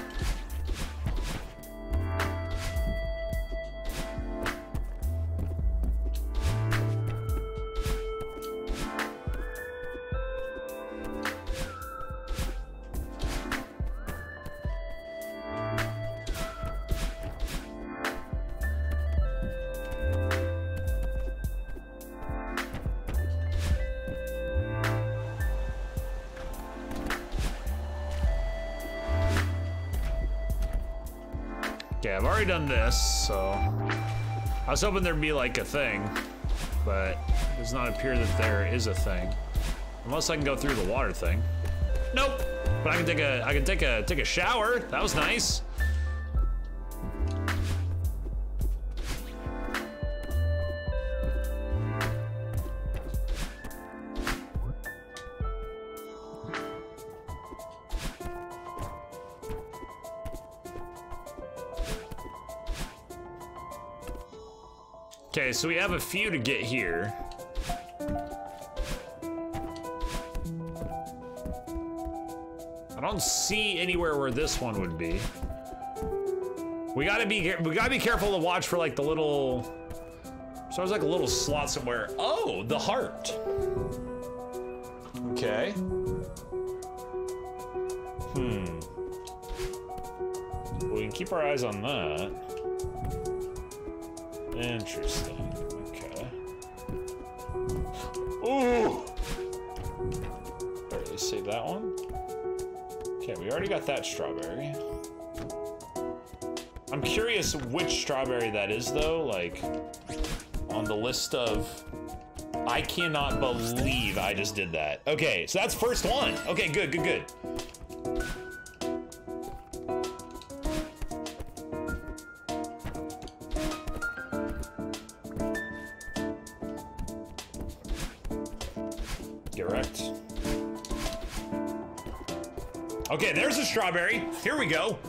Okay, I've already done this, so I was hoping there'd be like a thing, but it does not appear that there is a thing, unless I can go through the water thing. Nope. But I can take a shower. That was nice. Okay, so we have a few to get here. I don't see anywhere where this one would be. We gotta be careful to watch for like the little. So there's like a little slot somewhere. Oh, the heart. Okay. We can keep our eyes on that. Interesting. Okay. Ooh. Alright, let's save that one. Okay, we already got that strawberry. I'm curious which strawberry that is, though. Like, on the list of. I cannot believe I just did that. Okay, so that's first one. Okay, good, good, good. Get wrecked. Okay, there's a strawberry. Here we go.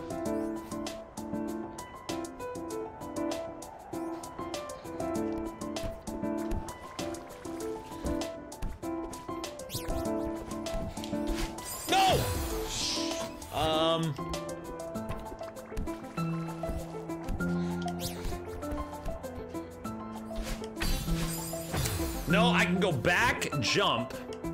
No! No, I can go back, jump.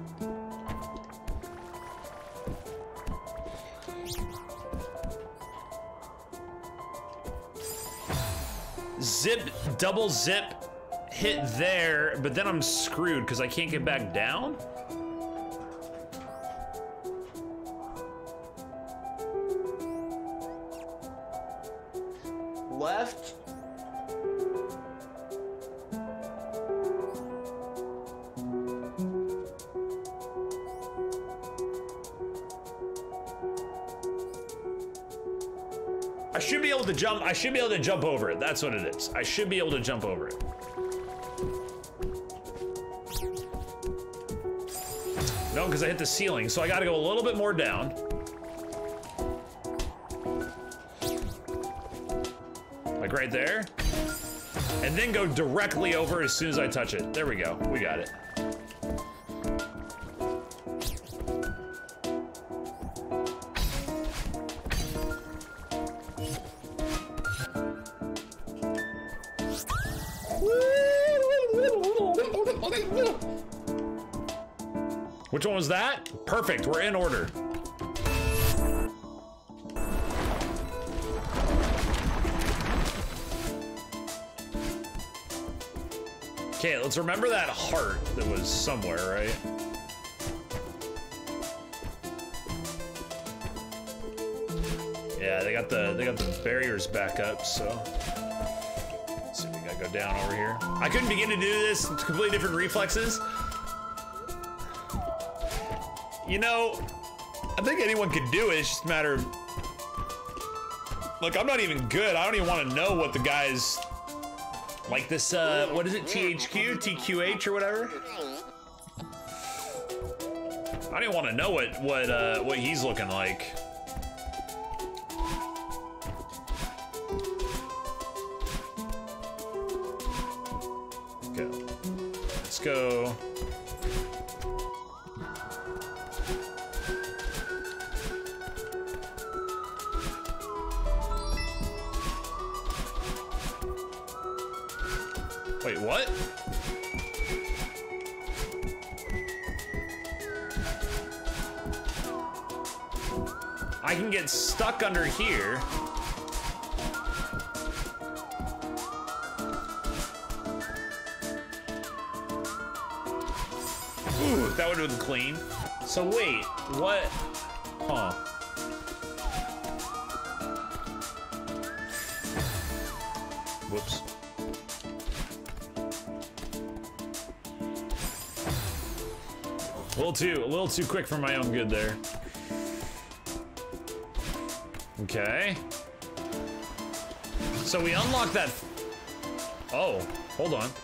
Zip, double zip, hit there, but then I'm screwed because I can't get back down? Left. I should be able to jump. I should be able to jump over it. That's what it is. I should be able to jump over it. No, because I hit the ceiling, so I got to go a little bit more down. Like right there. And then go directly over as soon as I touch it. There we go. We got it. Which one was that? Perfect, we're in order. Okay, let's remember that heart that was somewhere, right? Yeah, they got the barriers back up, so. Let's see, we gotta go down over here. I couldn't begin to do this, it's completely different reflexes. You know, I think anyone could do it, it's just a matter of... Look, I'm not even good, I don't even want to know what the guys... Like this, what is it, THQ? TQH or whatever? I don't even want to know what he's looking like. Okay, let's go. Wait, what? I can get stuck under here. Ooh, that would have been clean. So wait, what? Huh. Whoops. A little too quick for my own good there. Okay. So we unlock that. Oh, hold on.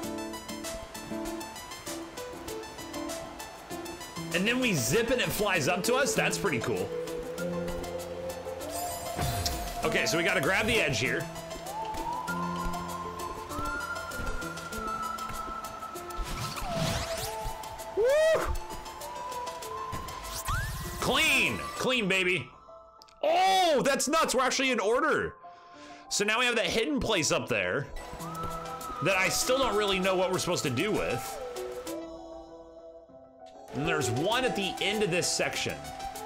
And then we zip and it flies up to us? That's pretty cool. Okay, so we gotta grab the edge here. Woo! Clean! Clean, baby. Oh, that's nuts. We're actually in order. So now we have that hidden place up there that I still don't really know what we're supposed to do with. And there's one at the end of this section.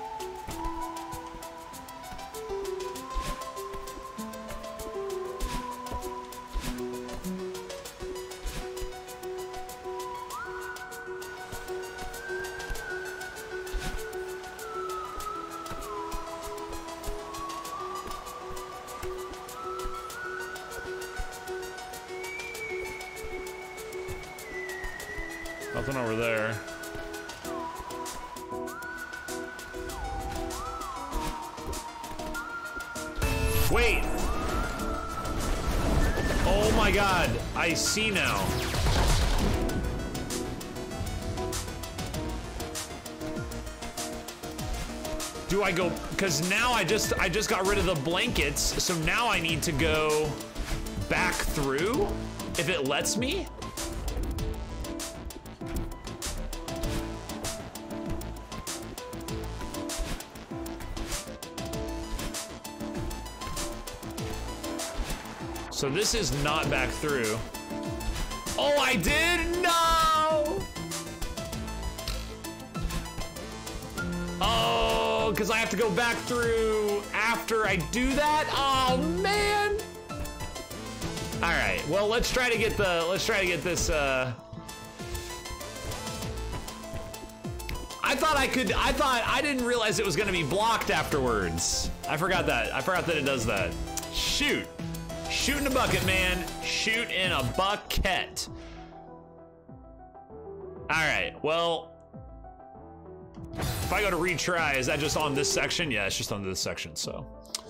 Nothing over there. Wait! Oh my god, I see now. Do I go, because now I just got rid of the blankets, so now I need to go back through, if it lets me? So this is not back through. Oh, I did? No! Oh, because I have to go back through after I do that? Oh, man! All right, well, let's try to get this, I didn't realize it was gonna be blocked afterwards. I forgot that it does that. Shoot. Shoot in a bucket, man. Shoot in a bucket. All right, well, if I go to retry, is that just on this section? Yeah, it's just on this section, so.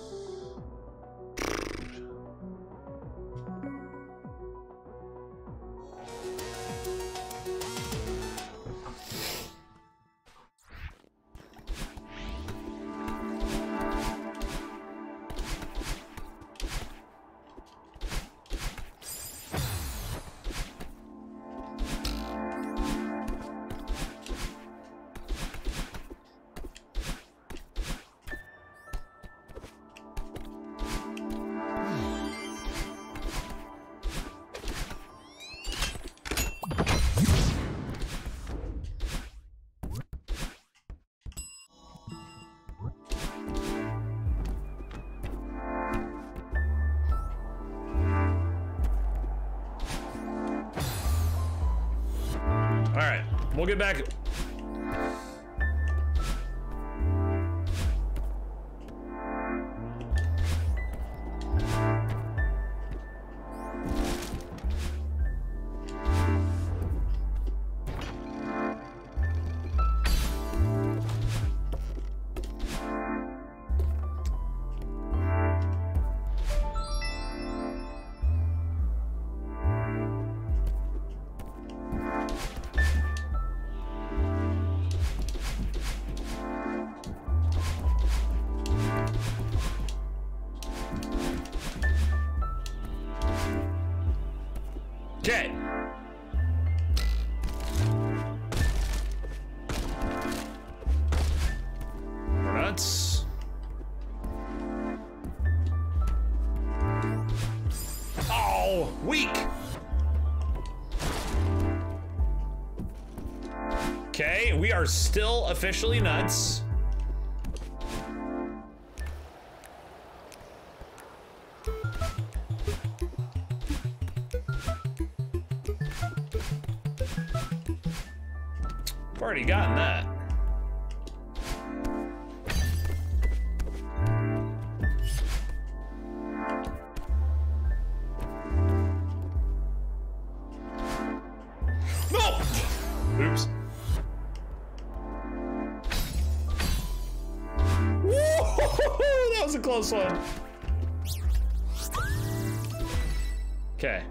All right, we'll get back. Okay. Nuts. Oh, weak. Okay, we are still officially nuts. I've already gotten that. was a close one. Okay.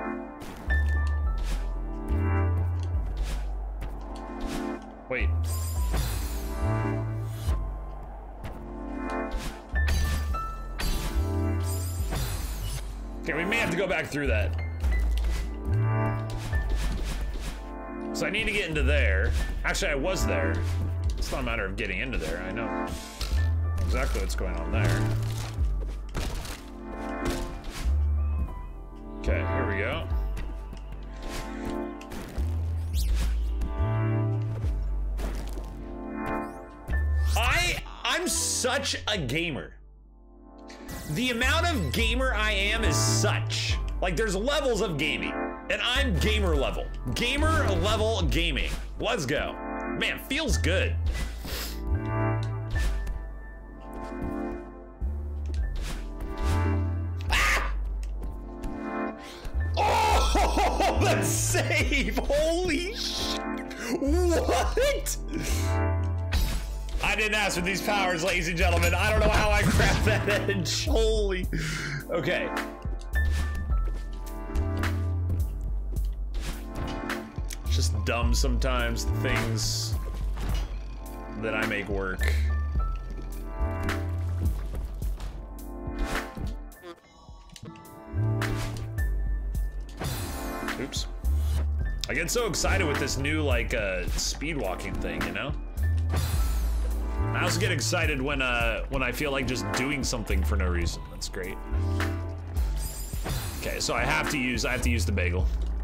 Wait. Okay, we may have to go back through that. So I need to get into there. Actually, I was there. It's not a matter of getting into there. I know exactly what's going on there. Okay, here we go. I'm such a gamer. The amount of gamer I am is such. Like, there's levels of gaming, and I'm gamer level. Gamer level gaming. Let's go. Man, feels good. Ah! Oh, that save! Holy shit! What? I didn't ask for these powers, ladies and gentlemen. I don't know how I grabbed that edge. Holy. Okay. It's just dumb sometimes, the things that I make work. Oops. I get so excited with this new, like, speed walking thing, you know? I also get excited when I feel like just doing something for no reason. That's great. Okay, so I have to use the bagel.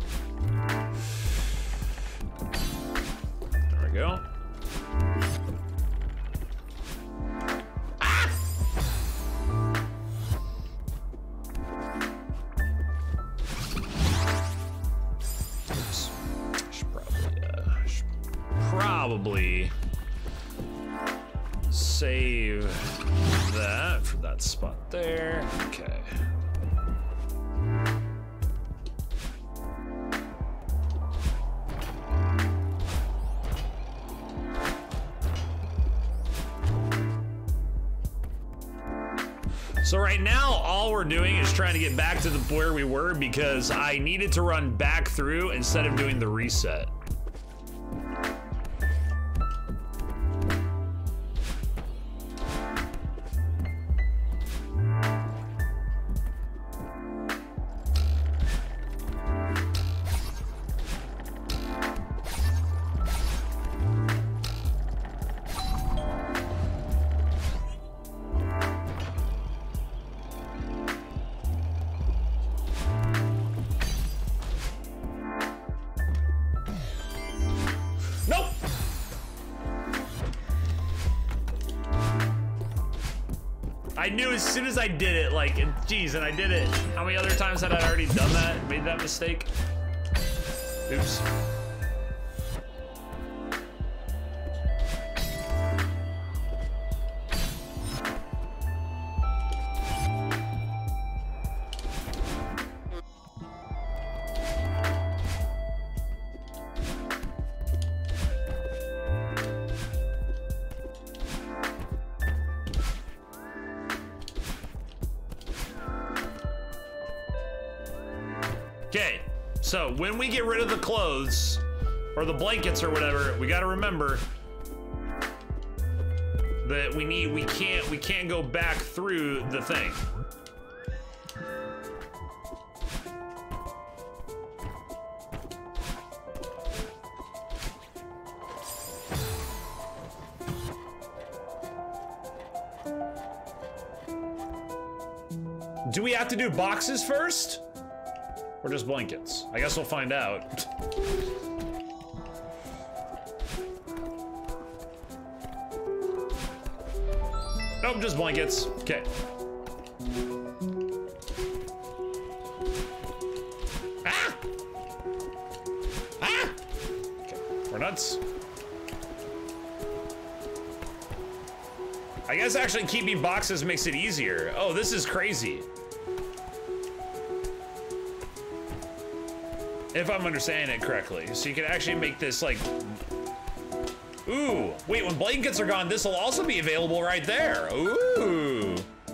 There we go. Ah! Oops. Should probably save that for that spot there. Okay. So right now, all we're doing is trying to get back to where we were because I needed to run back through instead of doing the reset. I knew as soon as I did it, like, geez, and I did it. How many other times had I already done that, made that mistake? Oops. Okay, so when we get rid of the clothes or the blankets or whatever, we got to remember that we can't go back through the thing. Do we have to do boxes first? Or just blankets? I guess we'll find out. Nope, just blankets. Okay. Ah! Ah! Okay, we're nuts. I guess actually keeping boxes makes it easier. Oh, this is crazy. If I'm understanding it correctly. So you can actually make this like, ooh, wait, when blankets are gone, this will also be available right there. Ooh,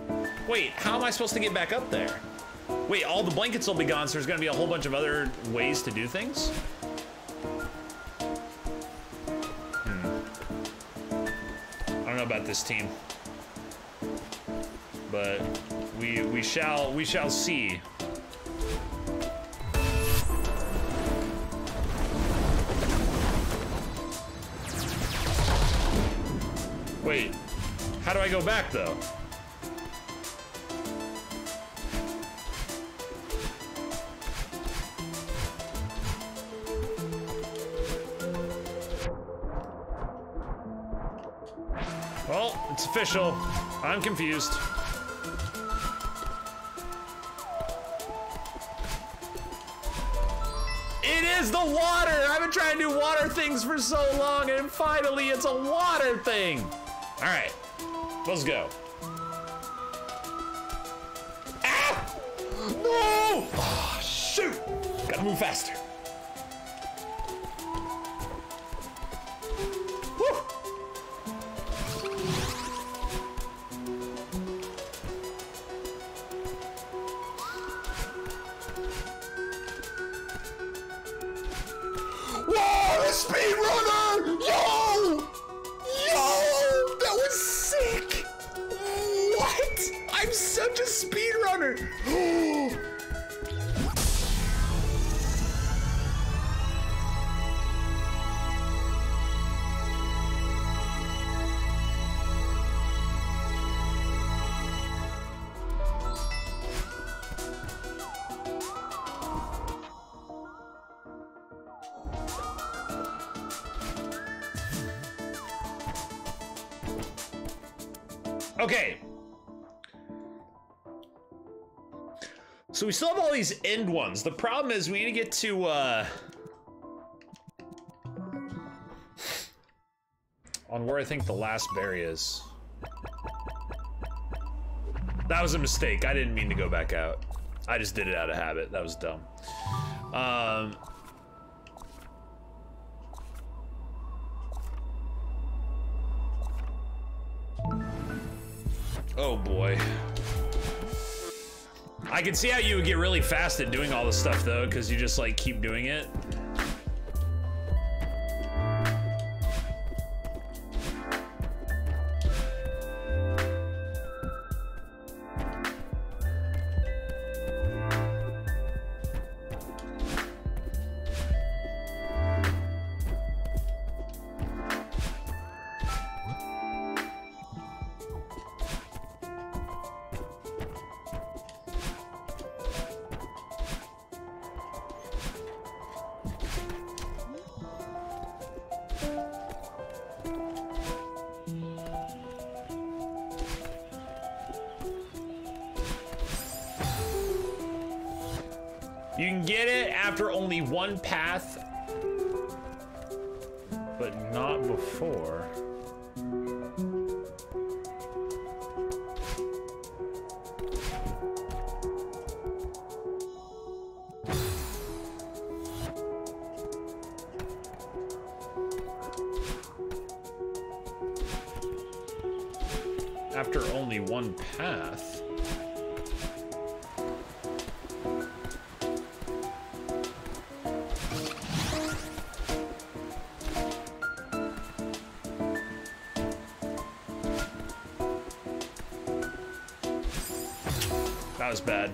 Wait, how am I supposed to get back up there? Wait, all the blankets will be gone, so there's gonna be a whole bunch of other ways to do things? I don't know about this team. But we shall see. Wait, how do I go back though? Well, it's official. I'm confused. It is the water! I've been trying to do water things for so long, and finally it's a water thing! Alright, let's go. Ah! No! Oh, shoot! Gotta move faster. Woo! Whoa, the speed runner! Yo! Yo! That was sick! What? I'm such a speedrunner! Okay. So we still have all these end ones. The problem is we need to get to, on where I think the last berry is. That was a mistake. I didn't mean to go back out. I just did it out of habit. That was dumb. Oh boy. I can see how you would get really fast at doing all this stuff though, because you just like keep doing it. You can get it after only one path, but not before. After only one path? That was bad.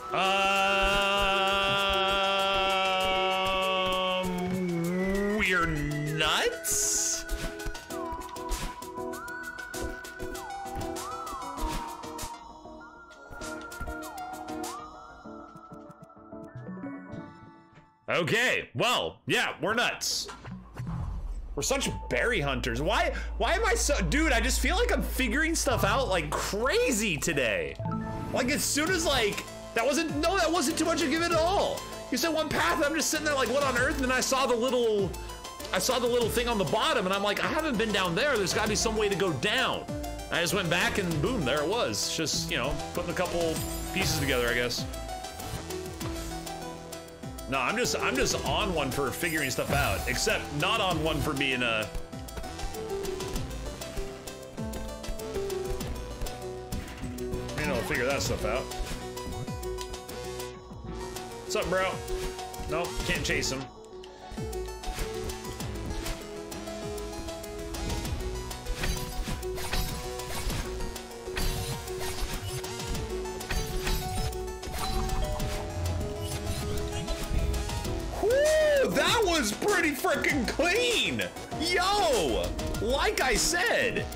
We're nuts? Okay, well, yeah, we're nuts. We're such berry hunters. Why am I so, dude, I just feel like I'm figuring stuff out like crazy today. Like as soon as like, that wasn't too much to give it at all. You said one path, I'm just sitting there like, what on earth? And then I saw the little thing on the bottom and I'm like, I haven't been down there. There's gotta be some way to go down. I just went back and boom, there it was. Just, you know, putting a couple pieces together, I guess. No, I'm just on one for figuring stuff out, except not on one for being a... You know, figure that stuff out. What's up, bro? Nope, can't chase him. That was pretty freaking clean! Yo! Like I said,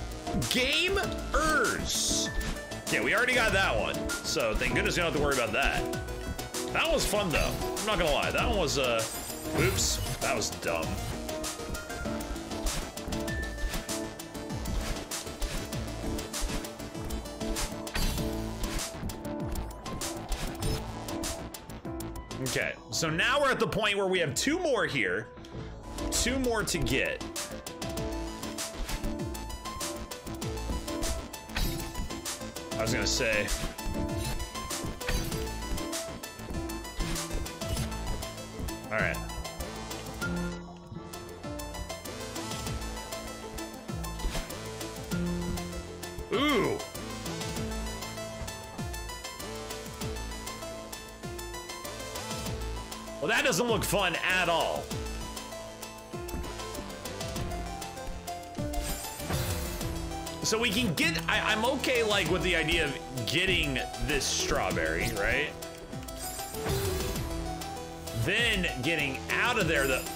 gamers. Yeah, we already got that one. So thank goodness we don't have to worry about that. That one was fun though. I'm not gonna lie. That one was, oops, that was dumb. Okay, so now we're at the point where we have two more here. Two more to get. I was gonna say. All right. Ooh. Well, that doesn't look fun at all. So we can get, I'm okay like with the idea of getting this strawberry, right? Then getting out of there the...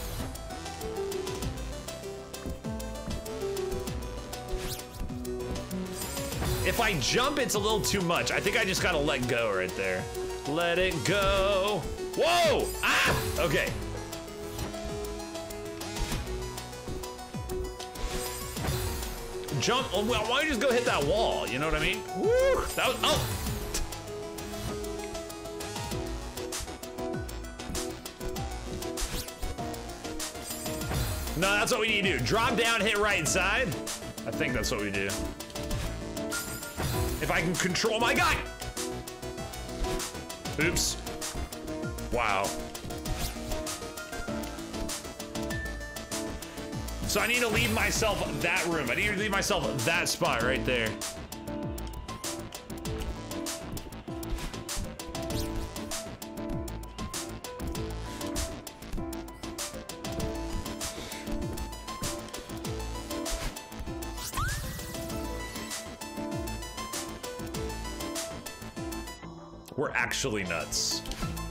If I jump, it's a little too much. I think I just gotta let go right there. Let it go. Whoa! Ah! Okay. Jump. Well, why don't you just go hit that wall? You know what I mean? Woo! That was. Oh! No, that's what we need to do. Drop down, hit right side. I think that's what we do. If I can control my guy. Oops. Wow. So I need to leave myself that room. I need to leave myself that spot right there. We're actually nuts.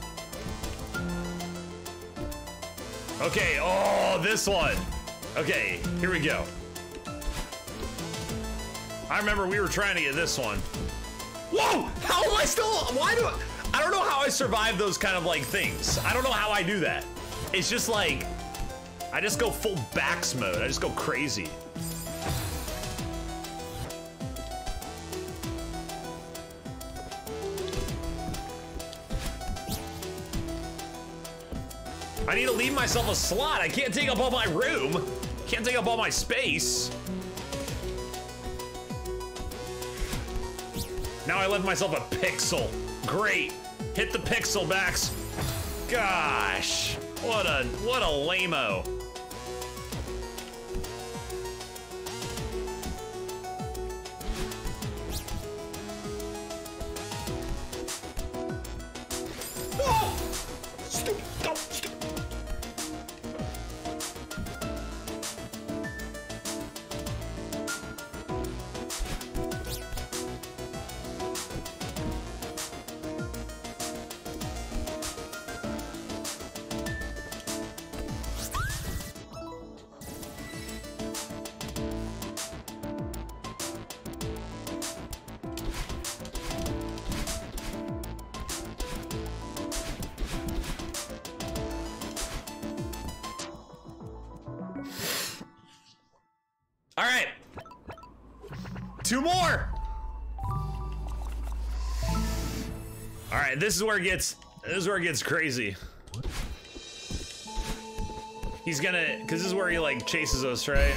Okay, oh, this one. Okay, here we go. I remember we were trying to get this one. Whoa, how am I still, I don't know how I survive those kind of like things. I don't know how I do that. It's just like, I just go full backs mode. I just go crazy. I need to leave myself a slot. I can't take up all my room. Can't take up all my space. Now I left myself a pixel. Great. Hit the pixel, Bax. Gosh. What a lame-o. Oh! Stupid. Go. Stupid. All right. 2 more. All right, this is where it gets crazy. He's gonna, cause this is where he like chases us, right?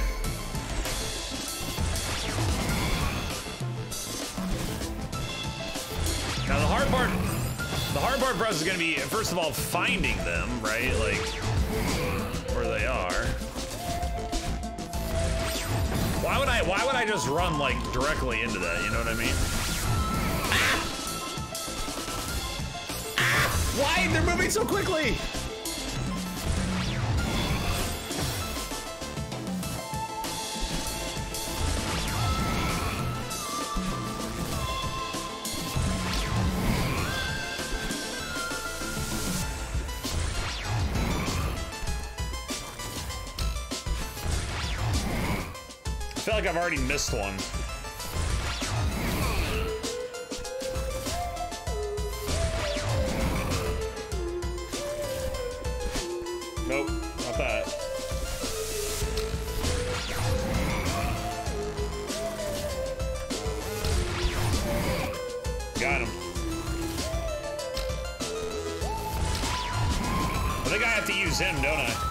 Now the hard part for us is gonna be, first of all, finding them, right? Like, where they are. Why would I just run like directly into that? You know what I mean? Ah! Ah! Why? They're moving so quickly. I feel like I've already missed one. Nope, not that. Got him. I think I have to use him, don't I?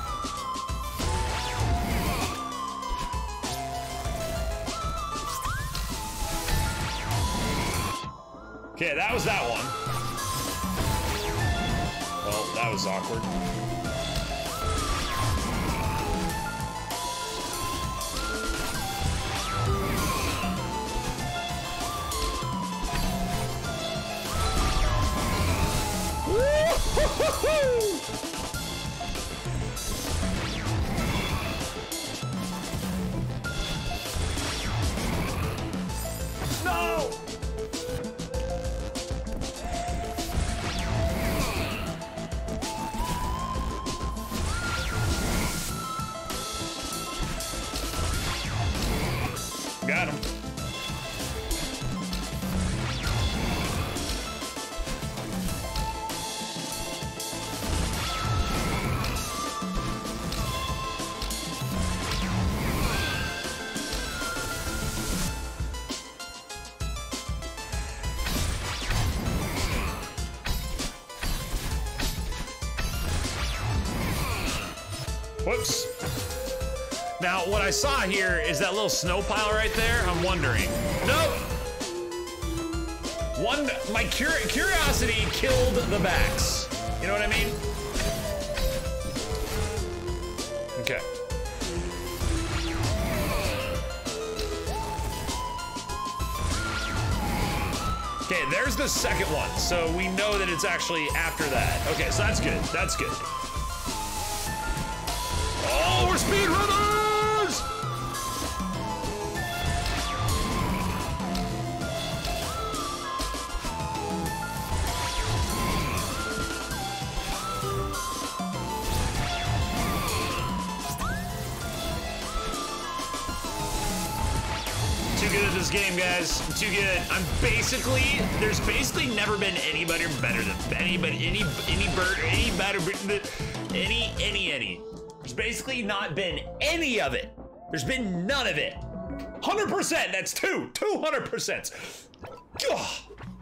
Okay, that was that one. Well, that was awkward. Woo-hoo-hoo-hoo! No! Got him. Whoops. Now, what I saw here is that little snow pile right there. I'm wondering. Nope. My curiosity killed the backs. You know what I mean? Okay. Okay, there's the second one. So we know that it's actually after that. Okay, so that's good. That's good. Oh, we're speedrunners! Too good at this game, guys. I'm too good. There's basically never been anybody better than any There's basically not been any of it. There's been none of it. 100%, that's 200%. Ugh.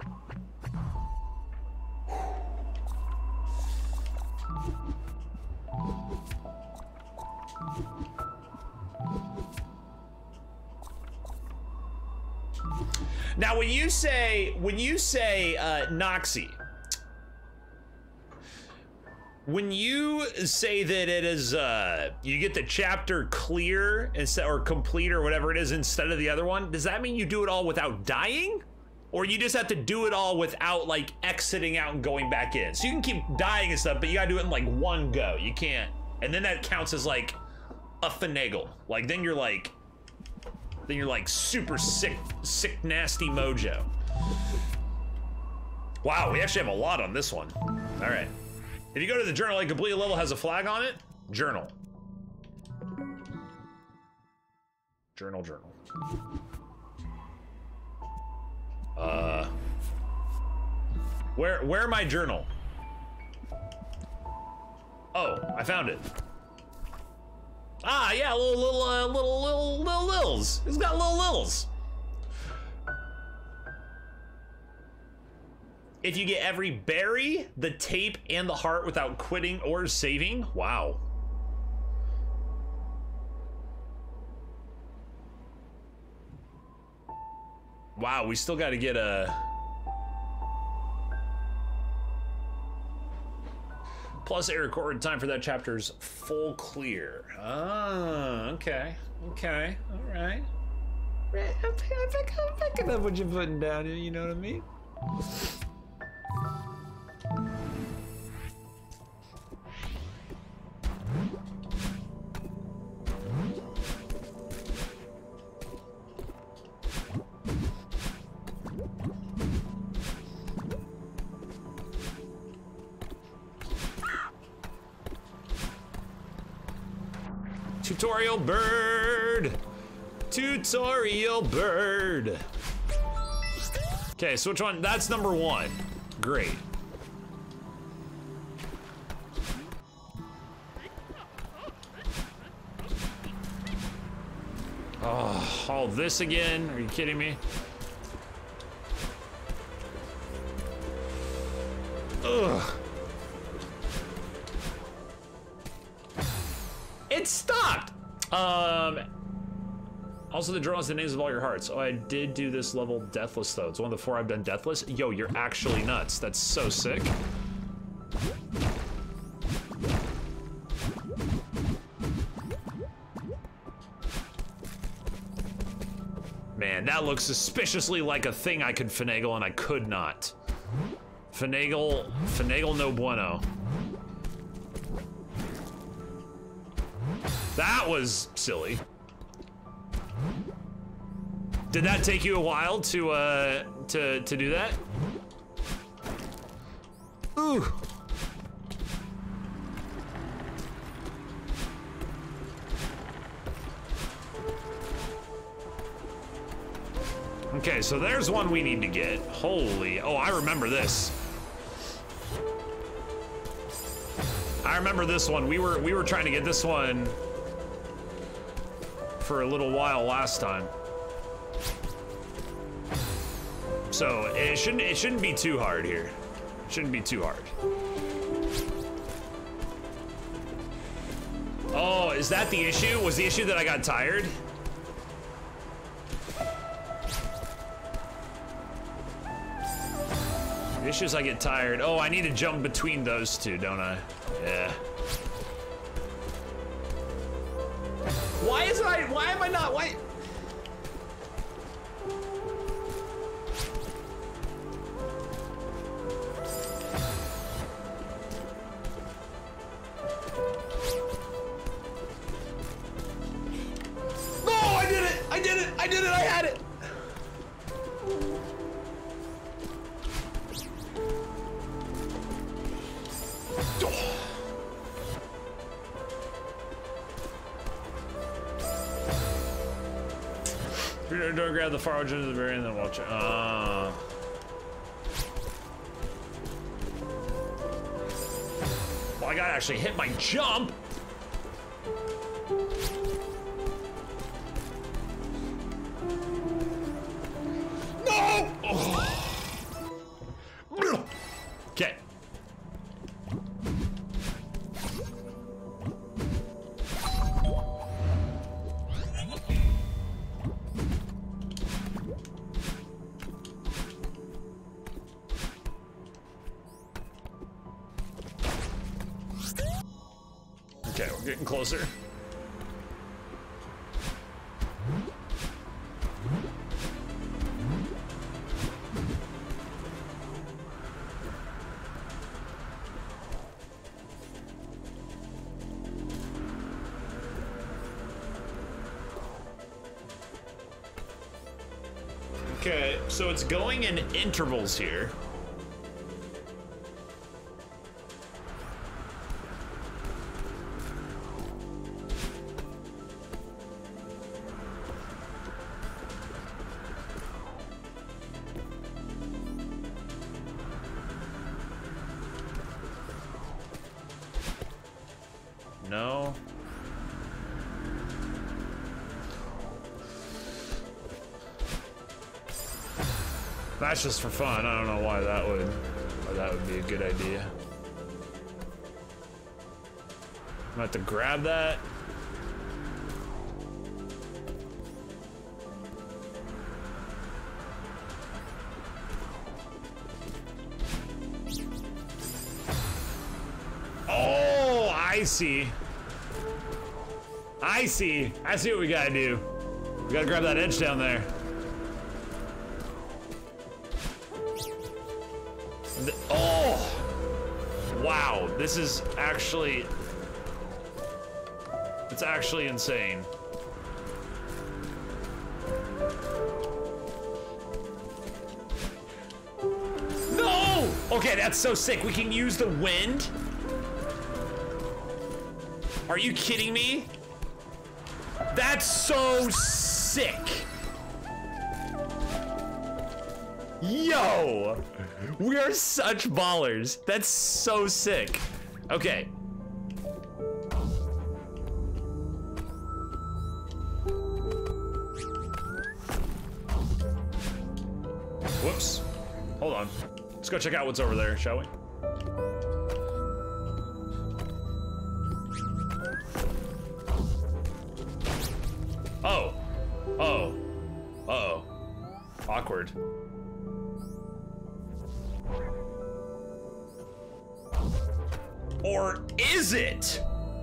Now, when you say Noxy, when you say that it is, you get the chapter clear instead, or complete, or whatever it is, instead of the other one, does that mean you do it all without dying? Or you just have to do it all without, like, exiting out and going back in? So you can keep dying and stuff, but you gotta do it in, like, one go. You can't, and then that counts as, like, a finagle. Like, then you're like super sick, nasty mojo. Wow, we actually have a lot on this one. All right. If you go to the journal, like, complete level has a flag on it. Journal. Journal. Where my journal? Oh, I found it. Ah, yeah, little lils. He's got little lils. If you get every berry, the tape, and the heart without quitting or saving, wow. Wow, we still got to get a... Plus air record time for that chapter's full clear. Ah, okay. Okay, all right. I'm picking up what you're putting down here, you know what I mean? Tutorial bird! Tutorial bird! Okay, so which one? That's number 1. Great. Oh, all this again? Are you kidding me? Ugh. It stopped! Also the draw is the names of all your hearts. Oh, I did do this level deathless though. It's one of the 4 I've done deathless. Yo, you're actually nuts. That's so sick. Man, that looks suspiciously like a thing I could finagle and I could not. Finagle no bueno. That was silly. Did that take you a while to do that? Ooh. Okay, so there's one we need to get. Holy, oh, I remember this. I remember this one. We were trying to get this one for a little while last time. So it shouldn't be too hard here. It shouldn't be too hard. Oh, is that the issue? Was the issue that I got tired? The issue is I get tired. Oh, I need to jump between those two, don't I? Yeah. Why am I not, why? No, I did it, I had it. Don't grab the far edge of the berry and then watch it. Well, I gotta actually hit my jump. No! Oh. Okay. Okay, we're getting closer. Okay, so it's going in intervals here. No. That's just for fun. I don't know why that would be a good idea. I'm gonna have to grab that. Oh, I see. I see what we gotta do. We gotta grab that edge down there. Oh! Wow, this is actually... It's actually insane. No! Okay, that's so sick. We can use the wind? Are you kidding me? That's so sick. Yo! We are such ballers. That's so sick. Okay. Whoops. Hold on. Let's go check out what's over there, shall we? Oh. Oh. Uh-oh. Awkward. Or is it?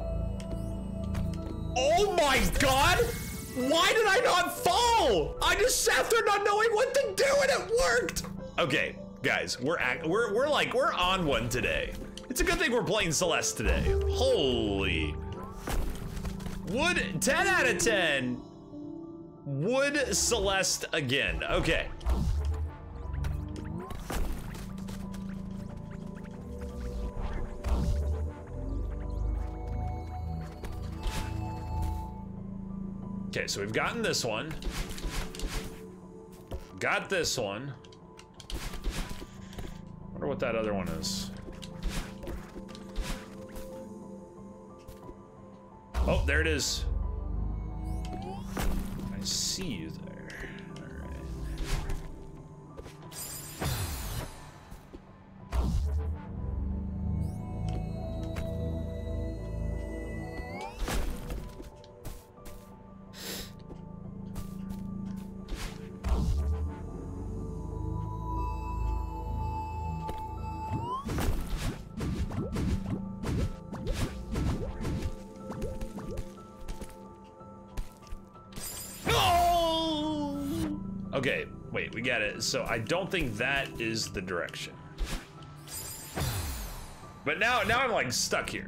Oh my god! Why did I not fall? I just sat there not knowing what to do and it worked! Okay, guys, we're on one today. It's a good thing we're playing Celeste today. Holy. Would 10 out of 10. Would Celeste again. Okay. Okay, so we've gotten this one. Got this one. Wonder what that other one is. Oh, there it is. I see you there. All right. Okay, wait, we got it. So I don't think that is the direction. But now I'm like stuck here.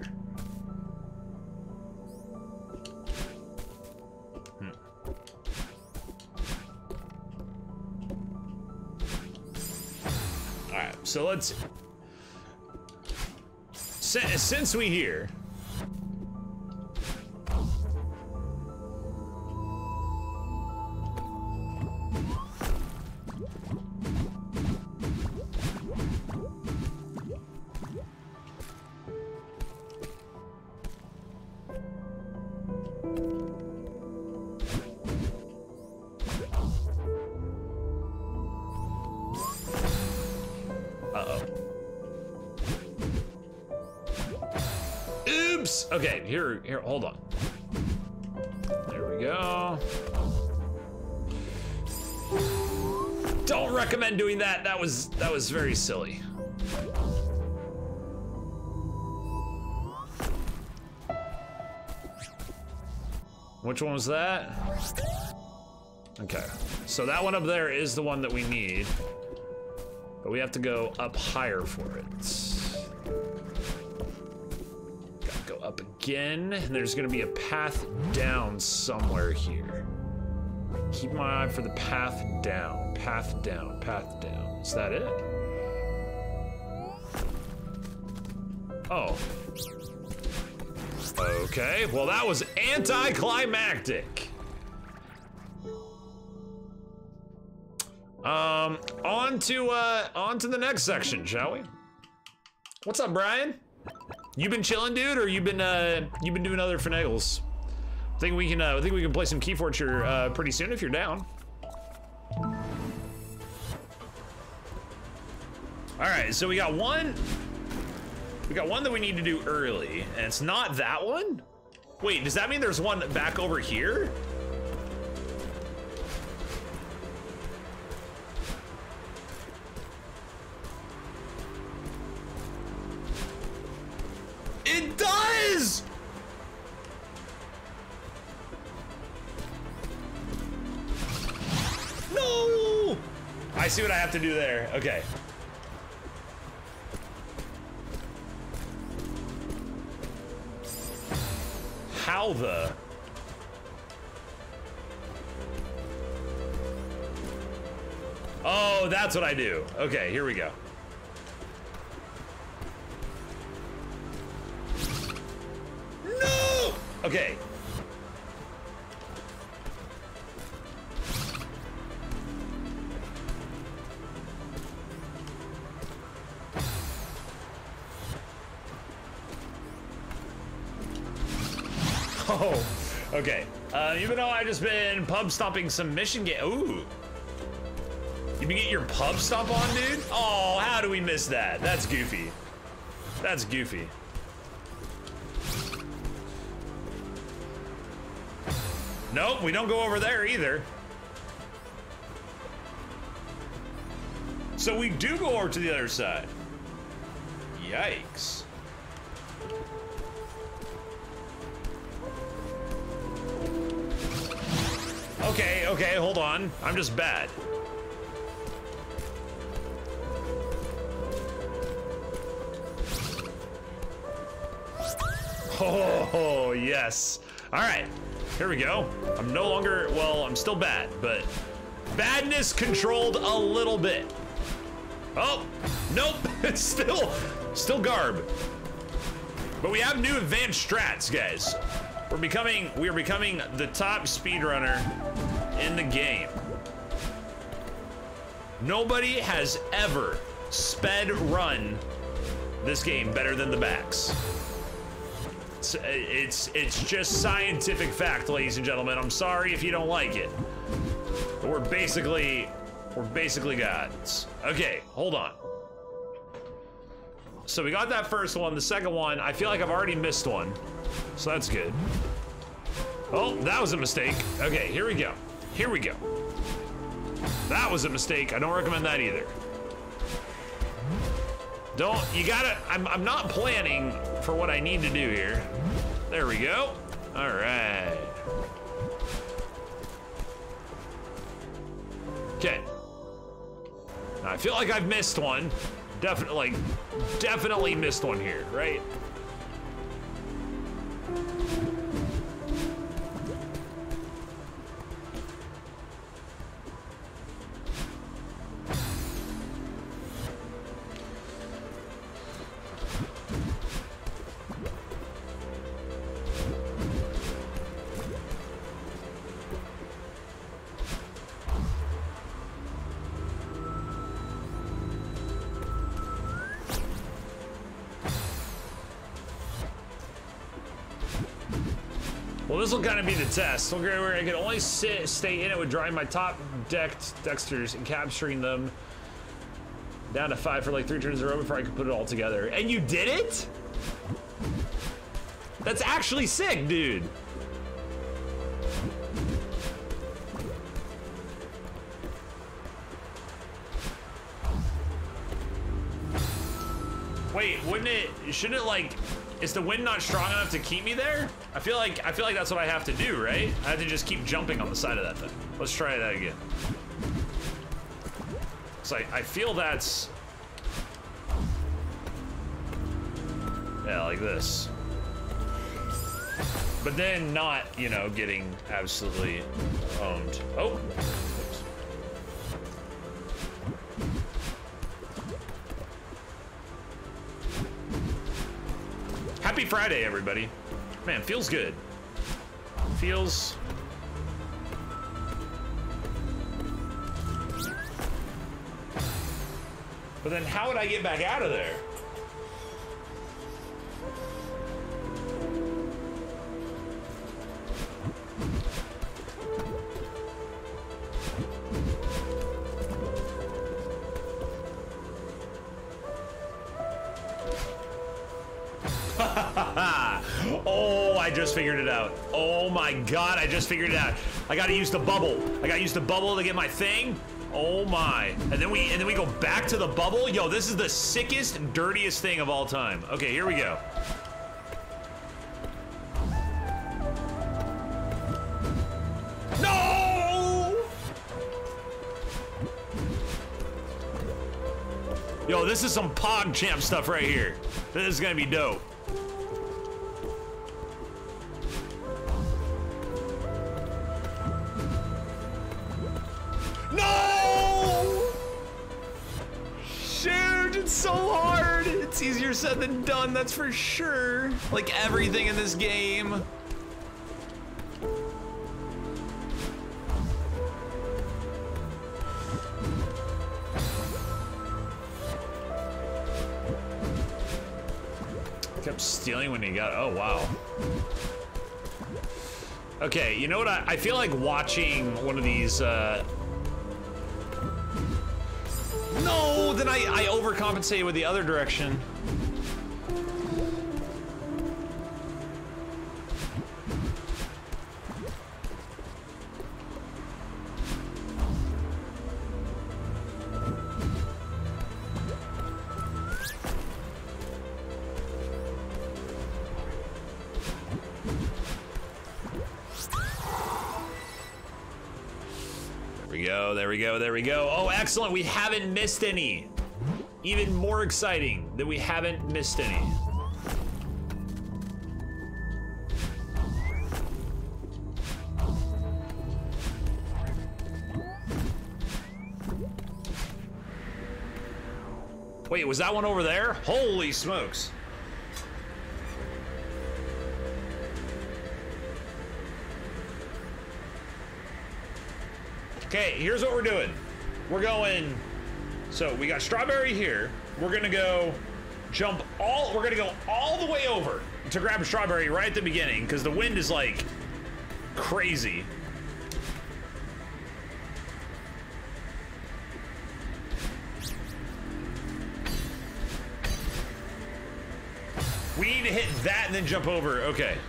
All right, so let's, since we here. Okay, here, hold on. There we go. Don't recommend doing that. That was very silly. Which one was that? Okay, so that one up there is the one that we need, but we have to go up higher for it. Up again, and there's gonna be a path down somewhere here. Keep my eye for the path down, path down, path down. Is that it? Oh. Okay, well that was anticlimactic. On to the next section, shall we? What's up, Brian? You been chilling, dude, or you been doing other finagles? I think we can play some Keyforge here pretty soon if you're down. All right, so we got one. We got one that we need to do early, and it's not that one? Wait, does that mean there's one back over here? It does! No! I see what I have to do there. Okay. How the? Oh, that's what I do. Okay, here we go. No! Okay. Oh, okay. Even though I've just been pub stomping some mission game. Ooh. You been getting your pub stomp on, dude? Oh, how do we miss that? That's goofy. That's goofy. Nope, we don't go over there either. So we do go over to the other side. Yikes. Okay, hold on. I'm just bad. Oh, yes. All right, here we go. I'm no longer, well, I'm still bad, but badness controlled a little bit. Oh, nope, it's still garb. But we have new advanced strats, guys. We are becoming the top speedrunner in the game. Nobody has ever sped run this game better than the Backs. It's just scientific fact, ladies and gentlemen. I'm sorry if you don't like it. But we're basically gods. Okay, hold on. So we got that first one. The second one, I feel like I've already missed one. So that's good. Oh, that was a mistake. Okay, here we go. Here we go. That was a mistake. I don't recommend that either. I'm not planning for what I need to do here. There we go. All right. Okay. Now, I feel like I've missed one. Definitely missed one here, right? Well, this will kind of be the test. Where I can only stay in it with drawing my top dexters and capturing them down to 5 for like 3 turns in a row before I can put it all together. And you did it? That's actually sick, dude. Wait, shouldn't it like, is the wind not strong enough to keep me there? I feel like that's what I have to do, right? I have to just keep jumping on the side of that thing. Let's try that again. So I feel that's, yeah, like this. But then not, you know, getting absolutely owned. Oh. Happy Friday, everybody. Man, feels good. Feels... But then how would I get back out of there? Oh, I just figured it out. Oh my god, I just figured it out. I gotta use the bubble. I gotta use the bubble to get my thing. Oh my. And then we go back to the bubble. Yo, this is the sickest, dirtiest thing of all time. Okay, here we go. No! Yo, this is some PogChamp stuff right here. This is gonna be dope. No! Shoot, it's so hard. It's easier said than done, that's for sure. Like everything in this game. Kept stealing when he got, oh wow. Okay, you know what, I feel like watching one of these, no, then I overcompensated with the other direction. There we go, there we go. Oh, excellent, we haven't missed any. Even more exciting that we haven't missed any. Wait, was that one over there? Holy smokes. Okay, here's what we're doing. We're going, so we got strawberry here. We're gonna go we're gonna go all the way over to grab a strawberry right at the beginning because the wind is like crazy. We need to hit that and then jump over, okay.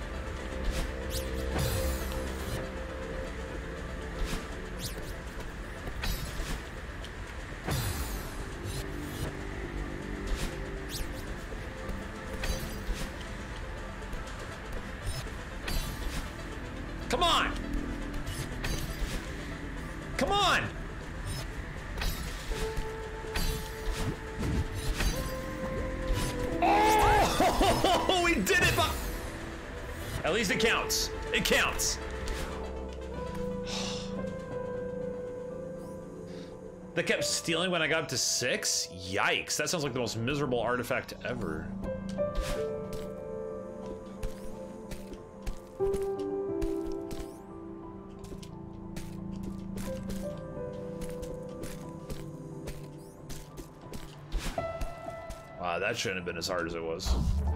Come on! Come on! Oh, we did it, but at least it counts. It counts. That kept stealing when I got up to 6? Yikes, that sounds like the most miserable artifact ever. Wow, that shouldn't have been as hard as it was.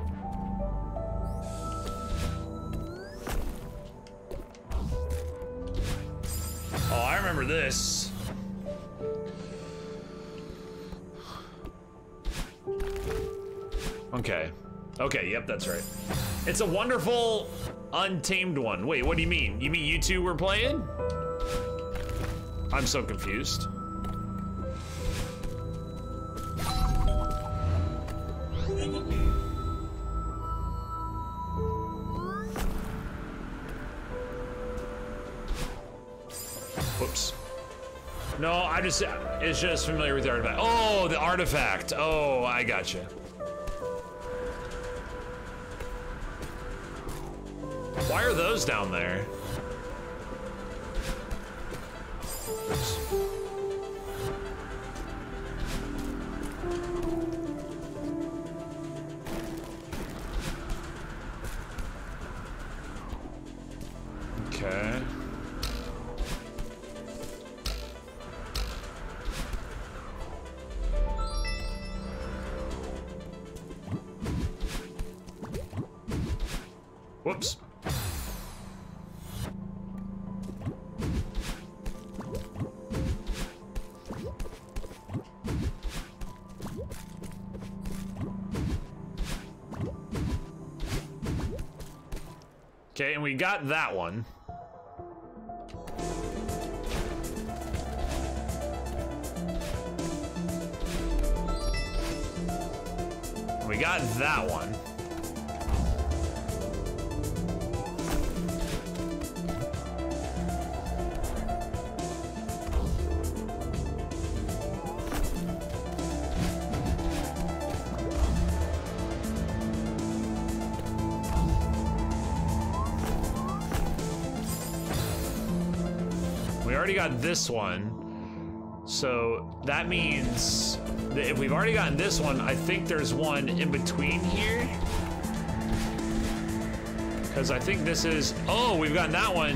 Oh, I remember this. Okay. Okay, yep, that's right. It's a wonderful, untamed one. Wait, what do you mean? You mean you two were playing? I'm so confused. Whoops. No, it's just familiar with the artifact. Oh, the artifact. Oh, I gotcha. Why are those down there? Oops. Okay. Whoops. Okay, and we got that one. We got that one. We already got this one, so that means that if we've already gotten this one, I think there's one in between here. Because I think this is, oh, we've gotten that one.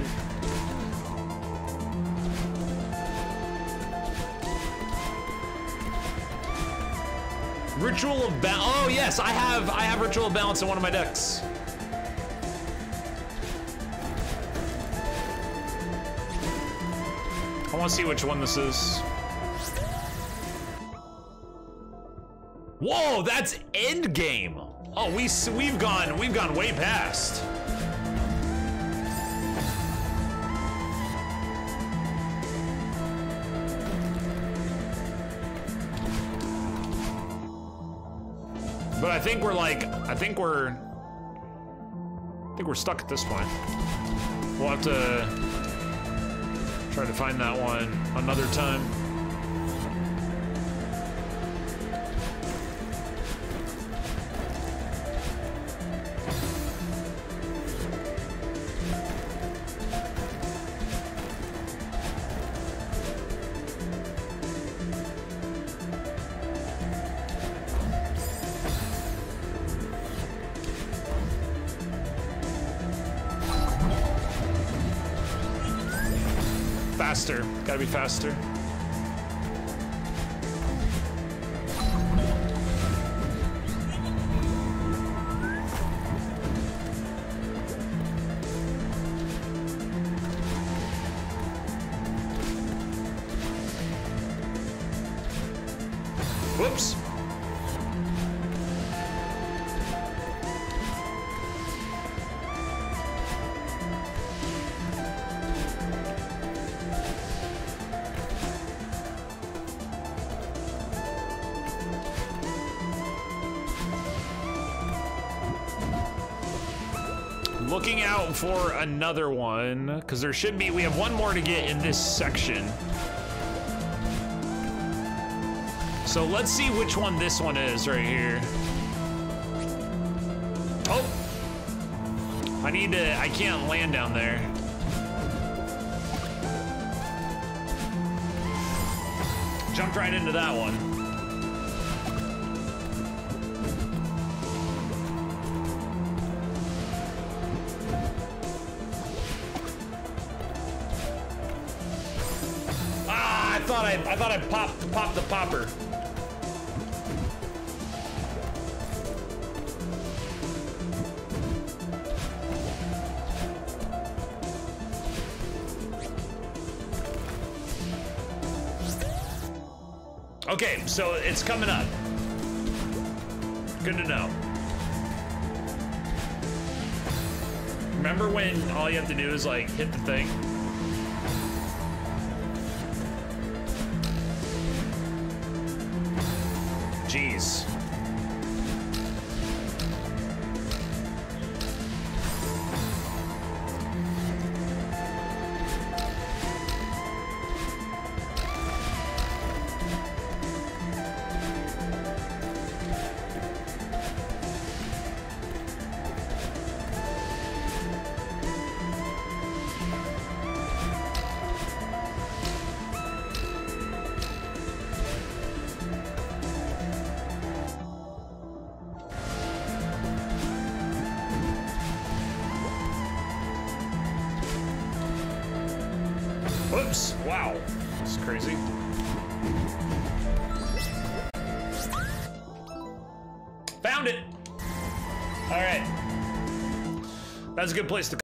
Ritual of Balance. Oh yes, I have Ritual of Balance in one of my decks. I want to see which one this is. Whoa, that's end game. Oh, we've gone way past. But I think we're stuck at this point. We'll have to try to find that one another time. Faster. Gotta be faster. Whoops. Looking out for another one, because there should be, we have one more to get in this section. So let's see which one this one is right here. Oh! I can't land down there. Jumped right into that one. I thought I popped the popper. Okay, so it's coming up. Good to know. Remember when all you have to do is like hit the thing? Jeez. Whoops, wow, that's crazy. Found it. All right, that's a good place to